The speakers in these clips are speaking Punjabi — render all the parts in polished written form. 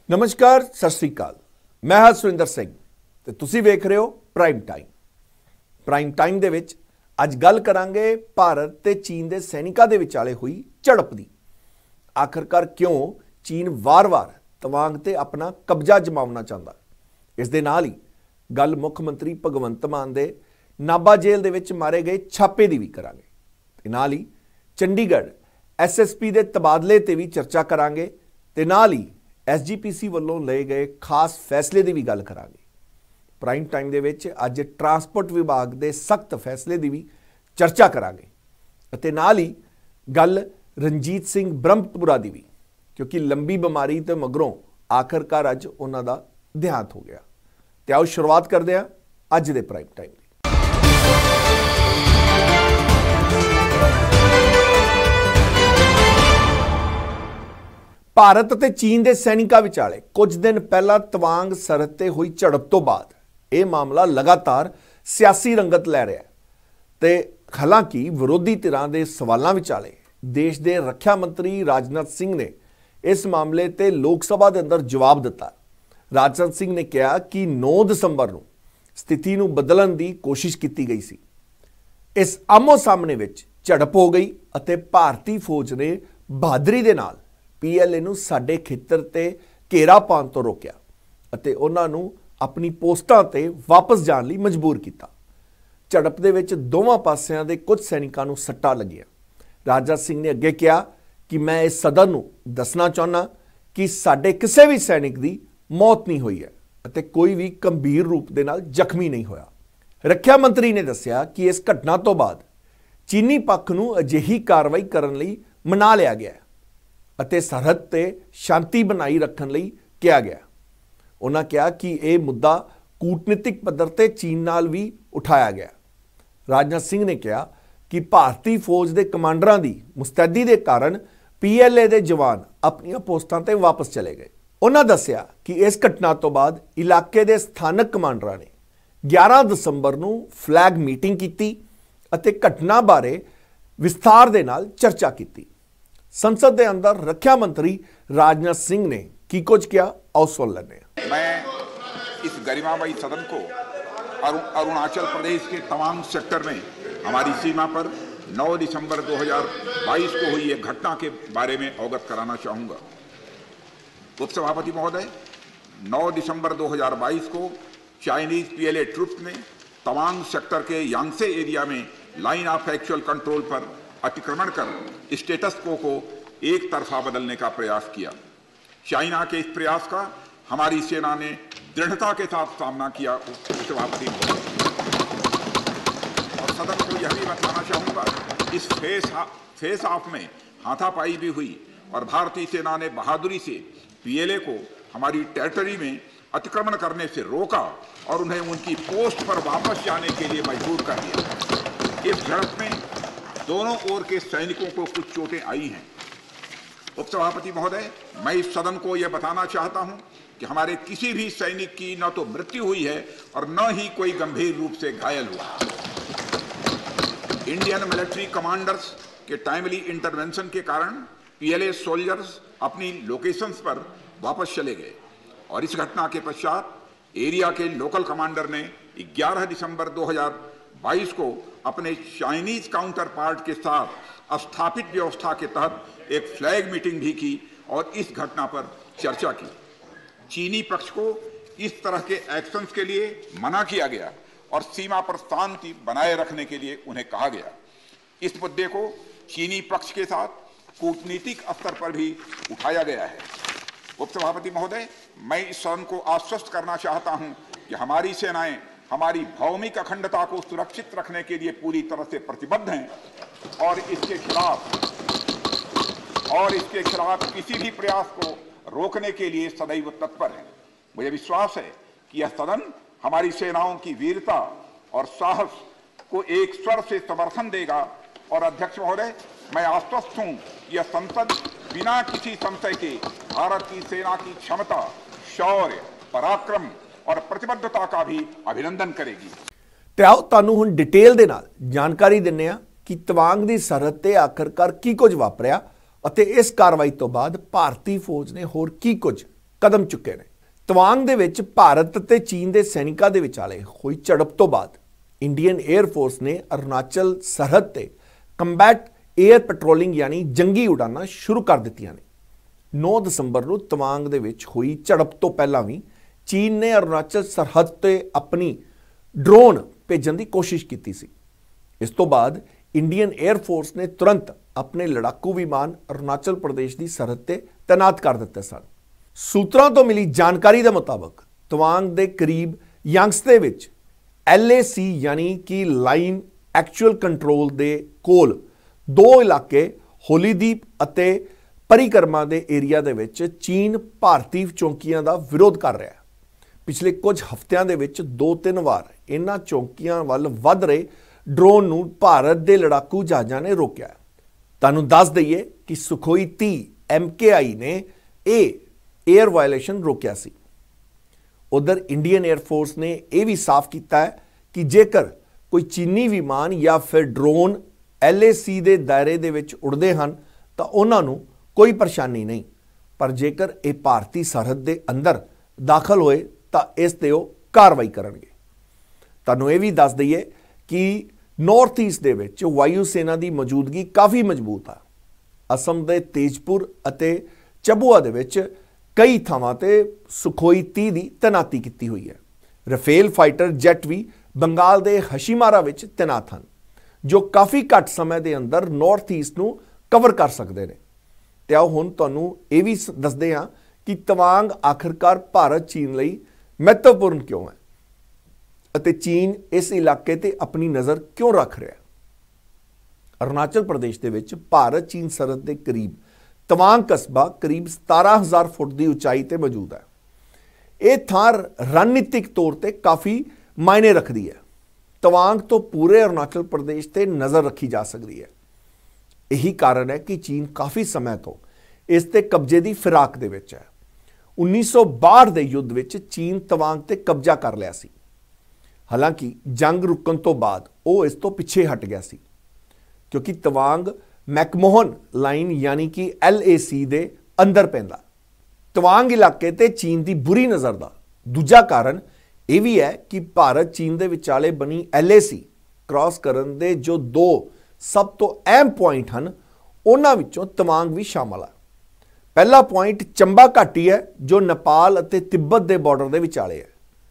नमस्कार, सत श्री अकाल। मैं ਹਾਂ ਸੁਰਿੰਦਰ ਸਿੰਘ ਤੇ ਤੁਸੀਂ ਵੇਖ ਰਹੇ ਹੋ ਪ੍ਰਾਈਮ ਟਾਈਮ ਦੇ ਵਿੱਚ ਅੱਜ ਗੱਲ ਕਰਾਂਗੇ ਭਾਰਤ ਤੇ ਚੀਨ ਦੇ ਸੈਨਿਕਾਂ ਦੇ ਵਿਚਾਲੇ ਹੋਈ ਝੜਪ ਦੀ। ਆਖਰਕਾਰ ਕਿਉਂ ਚੀਨ ਵਾਰ-ਵਾਰ ਤਵਾਂਗ ਤੇ ਆਪਣਾ ਕਬਜ਼ਾ ਜਮਾਉਣਾ ਚਾਹੁੰਦਾ। ਇਸ ਦੇ ਨਾਲ ਹੀ ਗੱਲ ਮੁੱਖ ਮੰਤਰੀ ਭਗਵੰਤ ਮਾਨ ਦੇ ਨਾਭਾ ਜੇਲ੍ਹ ਦੇ ਵਿੱਚ ਮਾਰੇ ਗਏ ਛਾਪੇ ਦੀ ਵੀ ਕਰਾਂਗੇ ਤੇ ਨਾਲ ਹੀ ਚੰਡੀਗੜ੍ਹ ਐਸਐਸਪੀ ਦੇ ਤਬਾਦਲੇ ਤੇ ਵੀ ਚਰਚਾ ਕਰਾਂਗੇ ਤੇ ਨਾਲ ਹੀ SGPC ਵੱਲੋਂ ਲਏ ਗਏ ਖਾਸ ਫੈਸਲੇ ਦੀ ਵੀ ਗੱਲ ਕਰਾਂਗੇ। ਪ੍ਰਾਈਮ ਟਾਈਮ ਦੇ ਵਿੱਚ ਅੱਜ ਟਰਾਂਸਪੋਰਟ ਵਿਭਾਗ ਦੇ ਸਖਤ ਫੈਸਲੇ ਦੀ ਵੀ ਚਰਚਾ ਕਰਾਂਗੇ ਅਤੇ ਨਾਲ ਹੀ ਗੱਲ ਰਣਜੀਤ ਸਿੰਘ ਬ੍ਰਹਮਪੁਰਾ ਦੀ ਵੀ, ਕਿਉਂਕਿ ਲੰਬੀ ਬਿਮਾਰੀ ਤੇ ਮਗਰੋਂ ਆਖਰਕਾਰ ਅੱਜ ਉਹਨਾਂ ਦਾ ਦੇਹਾਂਤ ਹੋ ਗਿਆ। ਤੇ ਆਓ ਸ਼ੁਰੂਆਤ ਕਰਦੇ ਹਾਂ ਅੱਜ ਦੇ ਪ੍ਰਾਈਮ ਟਾਈਮ ਦੀ। ਭਾਰਤ ਅਤੇ ਚੀਨ ਦੇ ਸੈਨਿਕਾਂ ਵਿਚਾਲੇ ਕੁਝ ਦਿਨ ਪਹਿਲਾਂ ਤਵਾਂਗ ਸਰਹੱਦ ਤੇ ਹੋਈ ਝੜਪ ਤੋਂ ਬਾਅਦ ਇਹ ਮਾਮਲਾ ਲਗਾਤਾਰ ਸਿਆਸੀ ਰੰਗਤ ਲੈ ਰਿਹਾ ਹੈ ਤੇ ਹਾਲਾਂਕਿ ਵਿਰੋਧੀ ਧਿਰਾਂ ਦੇ ਸਵਾਲਾਂ ਵਿਚਾਲੇ ਦੇਸ਼ ਦੇ ਰੱਖਿਆ ਮੰਤਰੀ ਰਾਜਨਾਥ ਸਿੰਘ ਨੇ ਇਸ ਮਾਮਲੇ ਤੇ ਲੋਕ ਸਭਾ ਦੇ ਅੰਦਰ ਜਵਾਬ ਦਿੱਤਾ। ਰਾਜਨਾਥ ਸਿੰਘ ਨੇ ਕਿਹਾ ਕਿ 9 ਦਸੰਬਰ ਨੂੰ ਸਥਿਤੀ ਨੂੰ ਬਦਲਣ ਦੀ ਕੋਸ਼ਿਸ਼ ਕੀਤੀ ਗਈ ਸੀ। ਇਸ ਆਮੋ ਸਾਹਮਣੇ ਵਿੱਚ ਝੜਪ ਹੋ ਗਈ ਅਤੇ ਭਾਰਤੀ ਫੌਜ ਨੇ ਬਹਾਦਰੀ ਦੇ ਨਾਲ PLA ਨੂੰ ਸਾਡੇ ਖੇਤਰ ਤੇ ਘੇਰਾ ਪਾਉਣ ਤੋਂ ਰੋਕਿਆ ਅਤੇ ਉਹਨਾਂ ਨੂੰ ਆਪਣੀ ਪੋਸਟਾਂ ਤੇ ਵਾਪਸ ਜਾਣ ਲਈ ਮਜਬੂਰ ਕੀਤਾ। ਝੜਪ ਦੇ ਵਿੱਚ ਦੋਵਾਂ ਪਾਸਿਆਂ ਦੇ ਕੁਝ ਸੈਨਿਕਾਂ ਨੂੰ ਸੱਟਾਂ ਲੱਗੀਆਂ। ਰਾਜਨਾਥ ਸਿੰਘ ਨੇ ਅੱਗੇ ਕਿਹਾ ਕਿ ਮੈਂ ਇਸ ਸਦਨ ਨੂੰ ਦੱਸਣਾ ਚਾਹੁੰਦਾ ਕਿ ਸਾਡੇ ਕਿਸੇ ਵੀ ਸੈਨਿਕ ਦੀ ਮੌਤ ਨਹੀਂ ਹੋਈ ਹੈ ਅਤੇ ਕੋਈ ਵੀ ਗੰਭੀਰ ਰੂਪ ਦੇ ਨਾਲ ਜ਼ਖਮੀ ਨਹੀਂ ਹੋਇਆ। ਰੱਖਿਆ ਮੰਤਰੀ ਨੇ ਦੱਸਿਆ ਕਿ ਇਸ ਘਟਨਾ ਤੋਂ ਬਾਅਦ ਚੀਨੀ ਪੱਖ ਨੂੰ ਅਜਿਹੀ ਕਾਰਵਾਈ ਕਰਨ ਲਈ ਮਨਾ ਲਿਆ ਗਿਆ ਅਤੇ ਸਰਹੱਦ ਤੇ ਸ਼ਾਂਤੀ ਬਣਾਈ ਰੱਖਣ ਲਈ ਕਿਹਾ ਗਿਆ। ਉਹਨਾਂ ਕਿਹਾ ਕਿ ਇਹ ਮੁੱਦਾ ਕੂਟਨੀਤਿਕ ਪੱਧਰ ਤੇ ਚੀਨ ਨਾਲ ਵੀ ਉਠਾਇਆ ਗਿਆ। ਰਾਜਨਾਥ ਸਿੰਘ ਨੇ ਕਿਹਾ ਕਿ ਭਾਰਤੀ ਫੌਜ ਦੇ ਕਮਾਂਡਰਾਂ ਦੀ ਮੁਸਤੈਦੀ ਦੇ ਕਾਰਨ PLA ਦੇ ਜਵਾਨ ਆਪਣੀਆਂ ਪੋਸਟਾਂ ਤੇ ਵਾਪਸ ਚਲੇ ਗਏ। ਉਹਨਾਂ ਦੱਸਿਆ ਕਿ ਇਸ ਘਟਨਾ ਤੋਂ ਬਾਅਦ ਇਲਾਕੇ ਦੇ ਸਥਾਨਕ ਕਮਾਂਡਰਾਂ ਨੇ 11 ਦਸੰਬਰ ਨੂੰ ਫਲੈਗ ਮੀਟਿੰਗ ਕੀਤੀ ਅਤੇ ਘਟਨਾ ਬਾਰੇ ਵਿਸਥਾਰ ਦੇ ਨਾਲ ਚਰਚਾ ਕੀਤੀ। संसद के अंदर रक्षा मंत्री राजनाथ सिंह ने की कुछ किया, आओ सुन लेते हैं। मैं इस गरिमामयी सदन को अरुणाचल प्रदेश के तवांग सेक्टर में हमारी सीमा पर 9 दिसंबर 2022 को हुई एक घटना के बारे में अवगत कराना चाहूँगा। उपसभापति महोदय, 9 दिसंबर 2022 को चाइनीज PLA ट्रुप्स ने तवांग सेक्टर के यांगसे एरिया में लाइन ऑफ एक्चुअल कंट्रोल पर अतिक्रमण कर स्टेटस को एक तरफा बदलने का प्रयास किया। चाइना के इस प्रयास का हमारी सेना ने दृढ़ता के साथ सामना किया। सभापति और सदन को यह भी बताना चाहूँगा, इस फेस ऑफ में हाथापाई भी हुई और भारतीय सेना ने बहादुरी से PLA को हमारी टेरिटरी में अतिक्रमण करने से रोका और उन्हें उनकी पोस्ट पर वापस जाने के लिए मजबूर कर दिया। इस झड़प में दोनों ओर के सैनिकों को कुछ चोटें आई हैं। उपसभापति महोदय, मैं इस सदन को यह बताना चाहता हूं कि हमारे किसी भी सैनिक की न तो मृत्यु हुई है और न ही कोई गंभीर रूप से घायल हुआ। इंडियन मिलिट्री कमांडर्स के टाइमली इंटरवेंशन के कारण PLA सोल्जर्स अपनी लोकेशंस पर वापस चले गए और इस घटना के पश्चात एरिया के लोकल कमांडर ने 11 दिसंबर 2022 को अपने चाइनीज काउंटर पार्ट के साथ स्थापित व्यवस्था के तहत एक फ्लैग मीटिंग भी की और इस घटना पर चर्चा की। चीनी पक्ष को इस तरह के एक्शंस के लिए मना किया गया और सीमा पर शांति बनाए रखने के लिए उन्हें कहा गया। इस मुद्दे को चीनी पक्ष के साथ कूटनीतिक स्तर पर भी उठाया गया है। उपसभापति महोदय, मैं इस सदन को आश्वस्त करना चाहता हूं कि हमारी सेनाएं हमारी भौमिक अखंडता को सुरक्षित रखने के लिए पूरी तरह से प्रतिबद्ध हैं और इसके खिलाफ किसी भी प्रयास को रोकने के लिए सदैव तत्पर हैं। मुझे विश्वास है कि यह सदन हमारी सेनाओं की वीरता और साहस को एक स्वर से समर्थन देगा और अध्यक्ष महोदय, मैं आश्वस्त हूं कि यह संसद बिना किसी संशय के भारत की सेना की क्षमता, शौर्य, पराक्रम और प्रतिबद्धता का भी अभिनंदन करेगी। ਤੇ ਆਓ ਤੁਹਾਨੂੰ ਹੁਣ ਡਿਟੇਲ ਦੇ ਨਾਲ ਜਾਣਕਾਰੀ ਦਿੰਨੇ ਆ ਕਿ ਤਵਾਂਗ ਦੀ ਸਰਹੱਦ ਤੇ ਆਖਰਕਾਰ ਕੀ ਕੁਝ ਵਾਪਰਿਆ ਅਤੇ ਇਸ ਕਾਰਵਾਈ ਤੋਂ ਬਾਅਦ ਭਾਰਤੀ ਫੌਜ ਨੇ ਹੋਰ ਕੀ ਕੁਝ ਕਦਮ ਚੁੱਕੇ ਨੇ। ਤਵਾਂਗ ਦੇ ਵਿੱਚ ਭਾਰਤ ਤੇ ਚੀਨ ਦੇ ਸੈਨਿਕਾਂ ਦੇ ਵਿਚਾਲੇ ਹੋਈ ਝੜਪ ਤੋਂ ਬਾਅਦ ਇੰਡੀਅਨ 에ਅਰ ਫੋਰਸ ਨੇ ਅਰੁਣਾਚਲ ਸਰਹੱਦ ਤੇ ਕੰਬੈਟ 에ਅਰ ਪੈਟਰੋਲਿੰਗ ਯਾਨੀ ਜੰਗੀ ਉਡਾਨਾਂ ਸ਼ੁਰੂ ਕਰ ਦਿੱਤੀਆਂ ਨੇ। 9 ਦਸੰਬਰ ਨੂੰ ਤਵਾਂਗ ਦੇ ਵਿੱਚ ਹੋਈ ਝੜਪ ਤੋਂ ਪਹਿਲਾਂ ਵੀ ਚੀਨ ਨੇ ਅਰੁਣਾਚਲ ਸਰਹੱਦ ਤੇ ਆਪਣੀ ਡਰੋਨ ਭੇਜਣ ਦੀ ਕੋਸ਼ਿਸ਼ ਕੀਤੀ ਸੀ। ਇਸ ਤੋਂ ਬਾਅਦ ਇੰਡੀਅਨ 에ਅਰ ਫੋਰਸ ਨੇ ਤੁਰੰਤ ਆਪਣੇ ਲੜਾਕੂ ਵਿਮਾਨ ਅਰੁਣਾਚਲ ਪ੍ਰਦੇਸ਼ ਦੀ ਸਰਹੱਦ ਤੇ ਤੈਨਾਤ ਕਰ ਦਿੱਤੇ ਸਨ। ਸੂਤਰਾਂ ਤੋਂ ਮਿਲੀ ਜਾਣਕਾਰੀ ਦੇ ਮੁਤਾਬਕ ਤਵਾਂਗ ਦੇ ਕਰੀਬ ਯੰਗਸ ਦੇ ਵਿੱਚ LAC ਯਾਨੀ ਕਿ ਲਾਈਨ ਐਕਚੁਅਲ ਕੰਟਰੋਲ ਦੇ ਕੋਲ 2 ਇਲਾਕੇ ਹੋਲੀਦੀਪ ਅਤੇ ਪਰਿਕਰਮਾ ਦੇ ਏਰੀਆ ਦੇ ਵਿੱਚ ਚੀਨ ਭਾਰਤੀ ਚੌਂਕੀਆਂ ਦਾ ਵਿਰੋਧ ਕਰ ਰਿਹਾ ਹੈ। ਪਿਛਲੇ ਕੁਝ ਹਫ਼ਤਿਆਂ ਦੇ ਵਿੱਚ 2-3 ਵਾਰ ਇਹਨਾਂ ਚੌਂਕੀਆਂ ਵੱਲ ਵੱਧ ਰਹੇ ਡਰੋਨ ਨੂੰ ਭਾਰਤ ਦੇ ਲੜਾਕੂ ਜਹਾਜ਼ਾਂ ਨੇ ਰੋਕਿਆ। ਤੁਹਾਨੂੰ ਦੱਸ ਦਈਏ ਕਿ ਸੁਖੋਈ 30 MKI ਨੇ ਇਹ 에ਅਰ ਵਾਇਲੇਸ਼ਨ ਰੋਕਿਆ ਸੀ। ਉਧਰ ਇੰਡੀਅਨ 에ਅਰ ਫੋਰਸ ਨੇ ਇਹ ਵੀ ਸਾਫ਼ ਕੀਤਾ ਹੈ ਕਿ ਜੇਕਰ ਕੋਈ ਚੀਨੀ ਵਿਮਾਨ ਜਾਂ ਫਿਰ ਡਰੋਨ LAC ਦੇ ਦਾਇਰੇ ਦੇ ਵਿੱਚ ਉੜਦੇ ਹਨ ਤਾਂ ਉਹਨਾਂ ਨੂੰ ਕੋਈ ਪਰੇਸ਼ਾਨੀ ਨਹੀਂ, ਪਰ ਜੇਕਰ ਇਹ ਭਾਰਤੀ ਸਰਹੱਦ ਦੇ ਅੰਦਰ ਦਾਖਲ ਹੋਏ ਤਾਂ ਇਸ ਤੇ ਉਹ ਕਾਰਵਾਈ ਕਰਨਗੇ। ਤੁਹਾਨੂੰ ਇਹ ਵੀ ਦੱਸ ਦਈਏ ਕਿ ਨਾਰਥ ਈਸਟ ਦੇ ਵਿੱਚ ਵਾਯੂ ਸੈਨਾ ਦੀ ਮੌਜੂਦਗੀ ਕਾਫੀ ਮਜ਼ਬੂਤ ਆ। ਅਸਮ ਦੇ ਤੇਜਪੁਰ ਅਤੇ ਚਬੂਆ ਦੇ ਵਿੱਚ ਕਈ ਥਾਵਾਂ ਤੇ ਸੁਖੋਈ 30 ਦੀ ਤੈਨਾਤੀ ਕੀਤੀ ਹੋਈ ਹੈ। ਰਫੇਲ ਫਾਈਟਰ ਜੈਟ ਵੀ ਬੰਗਾਲ ਦੇ ਹਸ਼ੀਮਾਰਾ ਵਿੱਚ ਤੈਨਾਤ ਹਨ, ਜੋ ਕਾਫੀ ਘੱਟ ਸਮੇਂ ਦੇ ਅੰਦਰ ਨਾਰਥ ਈਸਟ ਨੂੰ ਕਵਰ ਕਰ ਸਕਦੇ ਨੇ। ਤੇ ਆਓ ਹੁਣ ਤੁਹਾਨੂੰ ਇਹ ਵੀ ਦੱਸਦੇ ਹਾਂ ਕਿ ਤਵਾਂਗ ਆਖਰਕਾਰ ਭਾਰਤ ਚੀਨ ਲਈ ਮਹੱਤਵਪੂਰਨ ਕਿਉਂ ਹੈ ਅਤੇ ਚੀਨ ਇਸ ਇਲਾਕੇ ਤੇ ਆਪਣੀ ਨਜ਼ਰ ਕਿਉਂ ਰੱਖ ਰਿਹਾ ਹੈ। ਅਰੁਣਾਚਲ ਪ੍ਰਦੇਸ਼ ਦੇ ਵਿੱਚ ਭਾਰਤ ਚੀਨ ਸਰਹੱਦ ਦੇ ਕਰੀਬ ਤਵਾਂਗ ਕਸਬਾ ਕਰੀਬ 17,000 ਫੁੱਟ ਦੀ ਉਚਾਈ ਤੇ ਮੌਜੂਦ ਹੈ। ਇਹ ਥਾਂ ਰਣਨੀਤਿਕ ਤੌਰ ਤੇ ਕਾਫੀ ਮਾਇਨੇ ਰੱਖਦੀ ਹੈ। ਤਵਾਂਗ ਤੋਂ ਪੂਰੇ ਅਰੁਣਾਚਲ ਪ੍ਰਦੇਸ਼ ਤੇ ਨਜ਼ਰ ਰੱਖੀ ਜਾ ਸਕਦੀ ਹੈ। ਇਹੀ ਕਾਰਨ ਹੈ ਕਿ ਚੀਨ ਕਾਫੀ ਸਮੇਂ ਤੋਂ ਇਸ ਤੇ ਕਬਜ਼ੇ ਦੀ ਫਿਰਾਕ ਦੇ ਵਿੱਚ ਹੈ। 1962 ਦੇ ਯੁੱਧ ਵਿੱਚ ਚੀਨ ਤਵਾਂਗ ਤੇ ਕਬਜ਼ਾ ਕਰ ਲਿਆ ਸੀ। ਹਾਲਾਂਕਿ ਜੰਗ ਰੁਕਣ ਤੋਂ ਬਾਅਦ ਉਹ ਇਸ ਤੋਂ ਪਿੱਛੇ ਹਟ ਗਿਆ ਸੀ, ਕਿਉਂਕਿ ਤਵਾਂਗ ਮੈਕਮੋਹਨ ਲਾਈਨ ਯਾਨੀ ਕਿ LAC ਦੇ ਅੰਦਰ ਪੈਂਦਾ। ਤਵਾਂਗ ਇਲਾਕੇ ਤੇ ਚੀਨ ਦੀ ਬੁਰੀ ਨਜ਼ਰ ਦਾ ਦੂਜਾ ਕਾਰਨ ਇਹ ਵੀ ਹੈ ਕਿ ਭਾਰਤ ਚੀਨ ਦੇ ਵਿਚਾਲੇ ਬਣੀ LAC ਕ੍ਰਾਸ ਕਰਨ ਦੇ ਜੋ 2 ਸਭ ਤੋਂ ਅਹਿਮ ਪੁਆਇੰਟ ਹਨ, ਉਹਨਾਂ ਵਿੱਚੋਂ ਤਵਾਂਗ ਵੀ ਸ਼ਾਮਲ ਹੈ। ਪਹਿਲਾ ਪੁਆਇੰਟ ਚੰਬਾ ਘਾਟੀ ਹੈ, ਜੋ ਨੇਪਾਲ ਅਤੇ ਤਿੱਬਤ ਦੇ ਬਾਰਡਰ ਦੇ ਵਿਚਾਲੇ ਹੈ।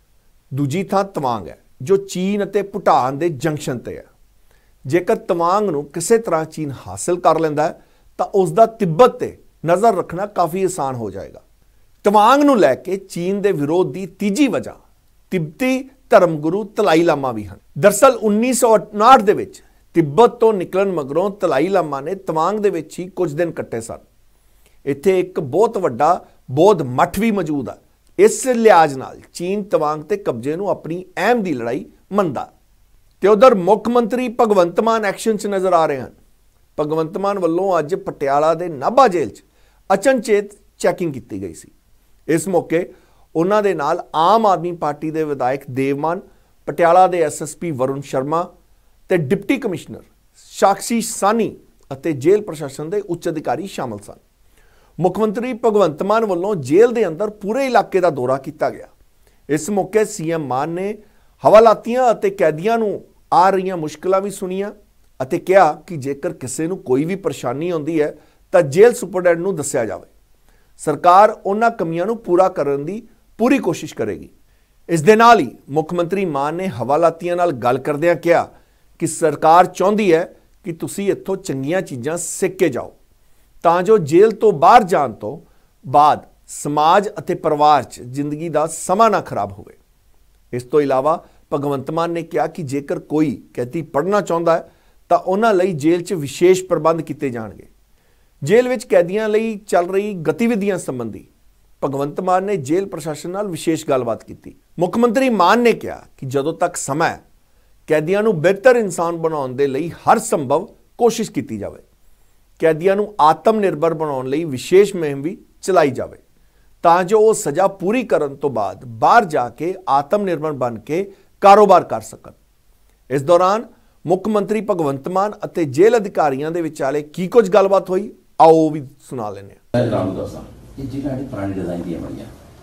ਦੂਜੀ ਥਾਂ ਤਵਾਂਗ ਹੈ, ਜੋ ਚੀਨ ਅਤੇ ਭੂਟਾਨ ਦੇ ਜੰਕਸ਼ਨ ਤੇ ਹੈ। ਜੇਕਰ ਤਵਾਂਗ ਨੂੰ ਕਿਸੇ ਤਰ੍ਹਾਂ ਚੀਨ ਹਾਸਲ ਕਰ ਲੈਂਦਾ ਹੈ ਤਾਂ ਉਸ ਦਾ ਤਿੱਬਤ ਤੇ ਨਜ਼ਰ ਰੱਖਣਾ ਕਾਫੀ ਆਸਾਨ ਹੋ ਜਾਏਗਾ। ਤਵਾਂਗ ਨੂੰ ਲੈ ਕੇ ਚੀਨ ਦੇ ਵਿਰੋਧ ਦੀ ਤੀਜੀ ਵਜ੍ਹਾ ਤਿੱਬਤੀ ਧਰਮਗੁਰੂ ਤਲਾਈ ਲਾਮਾ ਵੀ ਹਨ। ਦਰਅਸਲ 1959 ਦੇ ਵਿੱਚ ਤਿੱਬਤ ਤੋਂ ਨਿਕਲਣ ਮਗਰੋਂ ਤਲਾਈ ਲਾਮਾ ਨੇ ਤਵਾਂਗ ਦੇ ਵਿੱਚ ਹੀ ਕੁਝ ਦਿਨ ਕੱਟੇ ਸਨ। ਇੱਥੇ ਇੱਕ ਬਹੁਤ ਵੱਡਾ ਬੌਧ ਮੱਠ ਵੀ ਮੌਜੂਦ ਹੈ। ਇਸ ਲਿਹਾਜ਼ ਨਾਲ ਚੀਨ ਤਵਾਂਗ ਤੇ ਕਬਜ਼ੇ ਨੂੰ ਆਪਣੀ ਅਹਿਮ ਦੀ ਲੜਾਈ ਮੰਨਦਾ। ਤੇ ਉਧਰ ਮੁੱਖ ਮੰਤਰੀ ਭਗਵੰਤ ਮਾਨ ਐਕਸ਼ਨ 'ਚ ਨਜ਼ਰ ਆ ਰਹੇ ਹਨ। ਭਗਵੰਤ ਮਾਨ ਵੱਲੋਂ ਅੱਜ ਪਟਿਆਲਾ ਦੇ ਨਾਭਾ ਜੇਲ੍ਹ 'ਚ ਅਚਨਚੇਤ ਚੈਕਿੰਗ ਕੀਤੀ ਗਈ ਸੀ। ਇਸ ਮੌਕੇ ਉਹਨਾਂ ਦੇ ਨਾਲ ਆਮ ਆਦਮੀ ਪਾਰਟੀ ਦੇ ਵਿਧਾਇਕ ਦੇਵਮਾਨ, ਪਟਿਆਲਾ ਦੇ SSP ਵਰੁਣ ਸ਼ਰਮਾ ਤੇ ਡਿਪਟੀ ਕਮਿਸ਼ਨਰ ਸਾਕਸ਼ੀ ਸਾਨੀ ਅਤੇ ਜੇਲ੍ਹ ਪ੍ਰਸ਼ਾਸਨ ਦੇ ਉੱਚ ਅਧਿਕਾਰੀ ਸ਼ਾਮਲ ਸਨ। ਮੁੱਖ ਮੰਤਰੀ ਭਗਵੰਤ ਮਾਨ ਵੱਲੋਂ ਜੇਲ੍ਹ ਦੇ ਅੰਦਰ ਪੂਰੇ ਇਲਾਕੇ ਦਾ ਦੌਰਾ ਕੀਤਾ ਗਿਆ। ਇਸ ਮੌਕੇ CM ਮਾਨ ਨੇ ਹਵਾਲਾਤੀਆਂ ਅਤੇ ਕੈਦੀਆਂ ਨੂੰ ਆ ਰਹੀਆਂ ਮੁਸ਼ਕਲਾਂ ਵੀ ਸੁਣੀਆਂ ਅਤੇ ਕਿਹਾ ਕਿ ਜੇਕਰ ਕਿਸੇ ਨੂੰ ਕੋਈ ਵੀ ਪਰੇਸ਼ਾਨੀ ਆਉਂਦੀ ਹੈ ਤਾਂ ਜੇਲ੍ਹ ਸੁਪਰਡੈਂਟ ਨੂੰ ਦੱਸਿਆ ਜਾਵੇ। ਸਰਕਾਰ ਉਹਨਾਂ ਕਮੀਆਂ ਨੂੰ ਪੂਰਾ ਕਰਨ ਦੀ ਪੂਰੀ ਕੋਸ਼ਿਸ਼ ਕਰੇਗੀ। ਇਸ ਦੇ ਨਾਲ ਹੀ ਮੁੱਖ ਮੰਤਰੀ ਮਾਨ ਨੇ ਹਵਾਲਾਤੀਆਂ ਨਾਲ ਗੱਲ ਕਰਦਿਆਂ ਕਿਹਾ ਕਿ ਸਰਕਾਰ ਚਾਹੁੰਦੀ ਹੈ ਕਿ ਤੁਸੀਂ ਇੱਥੋਂ ਚੰਗੀਆਂ ਚੀਜ਼ਾਂ ਸਿੱਖ ਕੇ ਜਾਓ ਤਾਂ ਜੋ ਜੇਲ੍ਹ ਤੋਂ ਬਾਹਰ ਜਾਣ ਤੋਂ ਬਾਅਦ ਸਮਾਜ ਅਤੇ ਪਰਿਵਾਰ 'ਚ ਜ਼ਿੰਦਗੀ ਦਾ ਸਮਾਂ ਨਾ ਖਰਾਬ ਹੋਵੇ। ਇਸ ਤੋਂ ਇਲਾਵਾ ਭਗਵੰਤ ਮਾਨ ਨੇ ਕਿਹਾ ਕਿ ਜੇਕਰ ਕੋਈ ਕੈਦੀ ਪੜ੍ਹਨਾ ਚਾਹੁੰਦਾ ਹੈ ਤਾਂ ਉਹਨਾਂ ਲਈ ਜੇਲ੍ਹ 'ਚ ਵਿਸ਼ੇਸ਼ ਪ੍ਰਬੰਧ ਕੀਤੇ ਜਾਣਗੇ। ਜੇਲ੍ਹ ਵਿੱਚ ਕੈਦੀਆਂ ਲਈ ਚੱਲ ਰਹੀ ਗਤੀਵਿਧੀਆਂ ਸੰਬੰਧੀ ਭਗਵੰਤ ਮਾਨ ਨੇ ਜੇਲ੍ਹ ਪ੍ਰਸ਼ਾਸਨ ਨਾਲ ਵਿਸ਼ੇਸ਼ ਗੱਲਬਾਤ ਕੀਤੀ। ਮੁੱਖ ਮੰਤਰੀ ਮਾਨ ਨੇ ਕਿਹਾ ਕਿ ਜਦੋਂ ਤੱਕ ਸਮਾਂ ਹੈ, ਕੈਦੀਆਂ ਨੂੰ ਬਿਹਤਰ ਇਨਸਾਨ ਬਣਾਉਣ ਦੇ ਲਈ ਹਰ ਸੰਭਵ ਕੋਸ਼ਿਸ਼ ਕੀਤੀ ਜਾਵੇ। ਕੈਦੀਆਂ ਨੂੰ ਆਤਮ ਨਿਰਭਰ ਬਣਾਉਣ ਲਈ ਵਿਸ਼ੇਸ਼ ਮੁਹਿੰਮ ਵੀ ਚਲਾਈ ਜਾਵੇ ਤਾਂ ਜੋ ਉਹ ਸਜ਼ਾ ਪੂਰੀ ਕਰਨ ਤੋਂ ਬਾਅਦ ਬਾਹਰ ਜਾ ਕੇ ਆਤਮ ਨਿਰਭਰ ਬਣ ਕੇ ਕਾਰੋਬਾਰ ਕਰ ਸਕਣ। ਇਸ ਦੌਰਾਨ ਮੁੱਖ ਮੰਤਰੀ ਭਗਵੰਤ ਮਾਨ ਅਤੇ ਜੇਲ੍ਹ ਅਧਿਕਾਰੀਆਂ ਦੇ ਵਿਚਾਲੇ ਕੀ ਕੁਝ ਗੱਲਬਾਤ ਹੋਈ, ਆਓ ਉਹ ਵੀ ਸੁਣਾ ਲੈਂਦੇ ਹਾਂ। ਰਾਮ ਦਾਸ ਜੀ, ਜਿਹੜੀ ਪੁਰਾਣੀ ਡਿਜ਼ਾਈਨ ਦੀਆਂ ਬਣੀਆਂ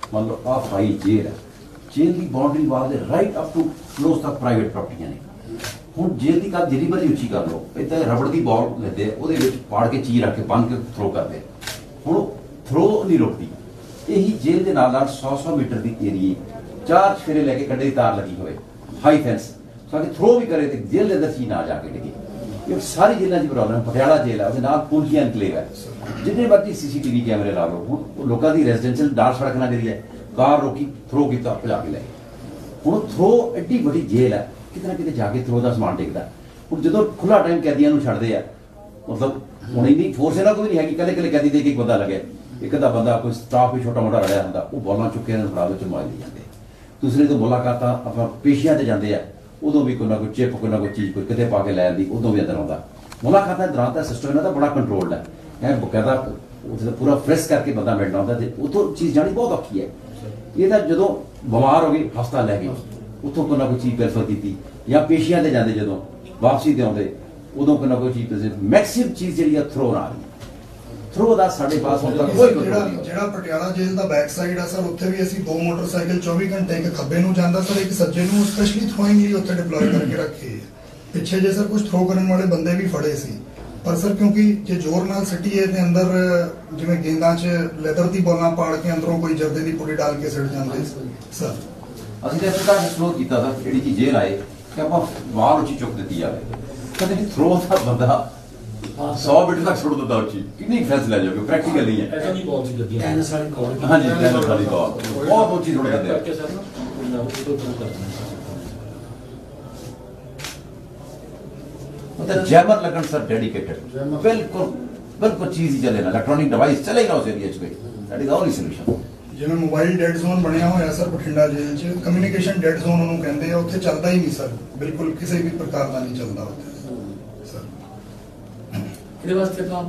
मान लो आ फाइल जेल है, जेल की बाउंड्री वाल दे राइट अप टू क्लोज तक प्राइवेट प्रॉपर्टियां ने। ਹੁਣ जेल की कंध जिन्नी मर्जी उची कर लो, इतना रबड़ की बॉल लेते ਉਹਦੇ ਵਿੱਚ ਪਾੜ ਕੇ ਚੀਰ ਰੱਖ ਕੇ ਬੰਨ ਕੇ ਥਰੋ ਕਰਦੇ। ਹੁਣ ਥਰੋ ਨਹੀਂ ਰੁਕਦੀ। ਇਹੀ जेल ਦੇ ਨਾਲ 100-100 ਮੀਟਰ ਦੀ ਏਰੀਆ 4 ਚਫੇਰੇ ਲੈ ਕੇ ਕੱਢੇ ਦੀ ਤਾਰ ਲੱਗੀ ਹੋਵੇ, ਹਾਈ ਫੈਂਸ, ਤਾਂ ਕਿ ਥਰੋ ਵੀ ਕਰੇ ਤੇ जेल ਦੇ ਅੰਦਰ ਚੀਜ਼ ਨਾ ਜਾ ਕੇ ਡਿੱਗੇ। ਇਹ ਸਾਰੀ ਜੇਲਾਂ ਦੀ ਪ੍ਰੋਬਲਮ। ਪਟਿਆਲਾ ਜੇਲ ਹੈ, ਉਹਦੇ ਨਾਲ ਪੁਲਕੀ ਐਨਕਲੇਵ ਹੈ, ਜਿੰਨੇ ਮਰਜ਼ੀ CCTV ਕੈਮਰੇ ਲਾ ਲਓ। ਹੁਣ ਲੋਕਾਂ ਦੀ ਰੈਜ਼ੀਡੈਂਸ਼ੀਅਲ ਡਾਰ ਸੜਕ ਨਾਲ ਜਿਹੜੀ ਹੈ, ਕਾਰ ਰੋਕੀ, ਥਰੋ ਕੀਤਾ, ਭਜਾ ਕੇ ਲੈ ਗਏ। ਹੁਣ ਥਰੋ ਐਡੀ ਵੱਡੀ ਜੇਲ ਹੈ, कितना कितने जाके थ्रो का समान टेकता। हूँ जो खुला टाइम कैदियों छड़ते हैं, मतलब हूँ इन्नी फोर्स इन्होंने कोई नहीं है कि कल कल कैदी दे के एक बंदा लगे, एक अद्धा बंदा कोई स्टाफ भी छोटा मोटा रहा होंगे, वो बॉलों चुके फड़ा दो मार दी जाते। दूसरे तो मुलाकात अपना पेशियां से जाते हैं, उदों भी कोई ना कोई चिप कोई ना कोई चीज़ कोई कितने पा के लै आती, उदों भी अंदर आता। मुलाकात दौरान का सिस्टम इन्हों का बड़ा कंट्रोल्ड है, बकायदा पूरा फ्रेश करके बंदा मिलना होंगे। उतों चीज़ जानी बहुत औखी है। ये तो जो बीमार हो गई हस्पताल लै गई, उतों कोई ना कोई चीज़ प्रेफर की, या पेशियां से जाते जो वापसी से आते उदों कोई ना कोई चीज़ मैक्सिमम चीज़ जी थ्रो ना आ रही। थ्रो का साढ़े पास हुण तक कोई कंट्रोल नहीं। ਜਿਹੜਾ ਪਟਿਆਲਾ ਜੇਲ੍ਹ ਦਾ ਬੈਕ ਸਾਈਡ ਆ ਸਰ, ਉੱਥੇ ਵੀ ਅਸੀਂ 2 ਮੋਟਰਸਾਈਕਲ 24 ਘੰਟੇ, ਇੱਕ ਖੱਬੇ ਨੂੰ ਜਾਂਦਾ ਸਰ, ਇੱਕ ਸੱਜੇ ਨੂੰ, ਸਪੈਸ਼ਲੀ ਥਰੋਇੰਗ ਲਈ ਉੱਥੇ ਡਿਪਲੋਏ ਕਰਕੇ ਰੱਖੇ ਆ। ਪਿੱਛੇ ਜੇ ਸਰ ਕੁਝ ਥਰੋ ਕਰਨ ਵਾਲੇ ਬੰਦੇ ਵੀ ਫੜੇ ਸੀ, ਪਰ ਸਰ ਕਿਉਂਕਿ ਜੇ ਜ਼ੋਰ ਨਾਲ ਸਿੱਟੀਏ ਤੇ ਅੰਦਰ ਜਿਵੇਂ ਗੇਂਦਾਂ 'ਚ ਲੈਦਰ ਦੀ ਬੋਲਾਂ ਪਾੜ ਕੇ ਅੰਦਰੋਂ ਕੋਈ ਜਰਦੇ ਦੀ ਪੁੜੀ ਡਾਲ ਕੇ ਸਿੱਟ ਜਾਂਦੇ ਸਰ। ਅਸੀਂ ਤਾਂ ਇਹਦਾ ਐਕਸਪਲੋਰ ਕੀਤਾ ਸਰ, ਜਿਹੜੀ ਕਿ ਜੇਲ੍ਹ ਆਏ ਕਿ ਆਪਾਂ ਵਾਲ ਉੱਚੀ ਚੁੱਕ ਦਿੱਤੀ ਜਾਵੇ, ਕਦੇ ਵੀ ਥਰੋ ਦਾ ਬੰਦਾ 100 ਮੀਟਰ ਤੱਕ ਸੁੱਟ ਦਿੰਦਾ ਉੱਚੀ, ਕਿੰਨੀ ਫੈਂਸ ਲੈ ਜਾਓਗੇ, ਪ੍ਰੈਕਟੀਕਲ ਨਹੀਂ ਹੈ। ਐਸਾ ਨਹੀਂ ਬਾਲ ਸੀ ਲੱਗੀਆਂ ਟੈਨਿਸ ਵਾਲੀ ਬਾਲ, ਹਾਂਜੀ ਟੈਨਿਸ ਵਾਲੀ ਬਾਲ ਬਹੁਤ ਉੱਚੀ ਸੁੱਟ ਦਿੰਦੇ ਆ। ਕਰਕੇ ਸਰ ਨਾ ਉਹ ਤੋਂ ਕਰਨਾ मतलब जैमर लगन सर डेडिकेटेड, बिल्कुल बिल्कुल चीज ही चले ना, इलेक्ट्रॉनिक डिवाइस चले ना उस एरिया में, दैट इज ओनली सॉल्यूशन। ਜਿਵੇਂ ਮੋਬਾਈਲ ਡੈਡ ਜ਼ੋਨ ਬਣਿਆ ਹੋਇਆ ਸਰ ਬਠਿੰਡਾ ਜੇਲ੍ਹ 'ਚ, ਕਮਿਊਨੀਕੇਸ਼ਨ ਡੈਡ ਜ਼ੋਨ ਉਹਨੂੰ ਕਹਿੰਦੇ ਆ, ਉੱਥੇ ਚੱਲਦਾ ਹੀ ਨਹੀਂ ਸਰ, ਬਿਲਕੁਲ ਕਿਸੇ ਵੀ ਪ੍ਰਕਾਰ ਦਾ ਨਹੀਂ ਚੱਲਦਾ ਉੱਥੇ ਸਰ। ਇਹਦੇ ਵਾਸਤੇ ਕੰਮ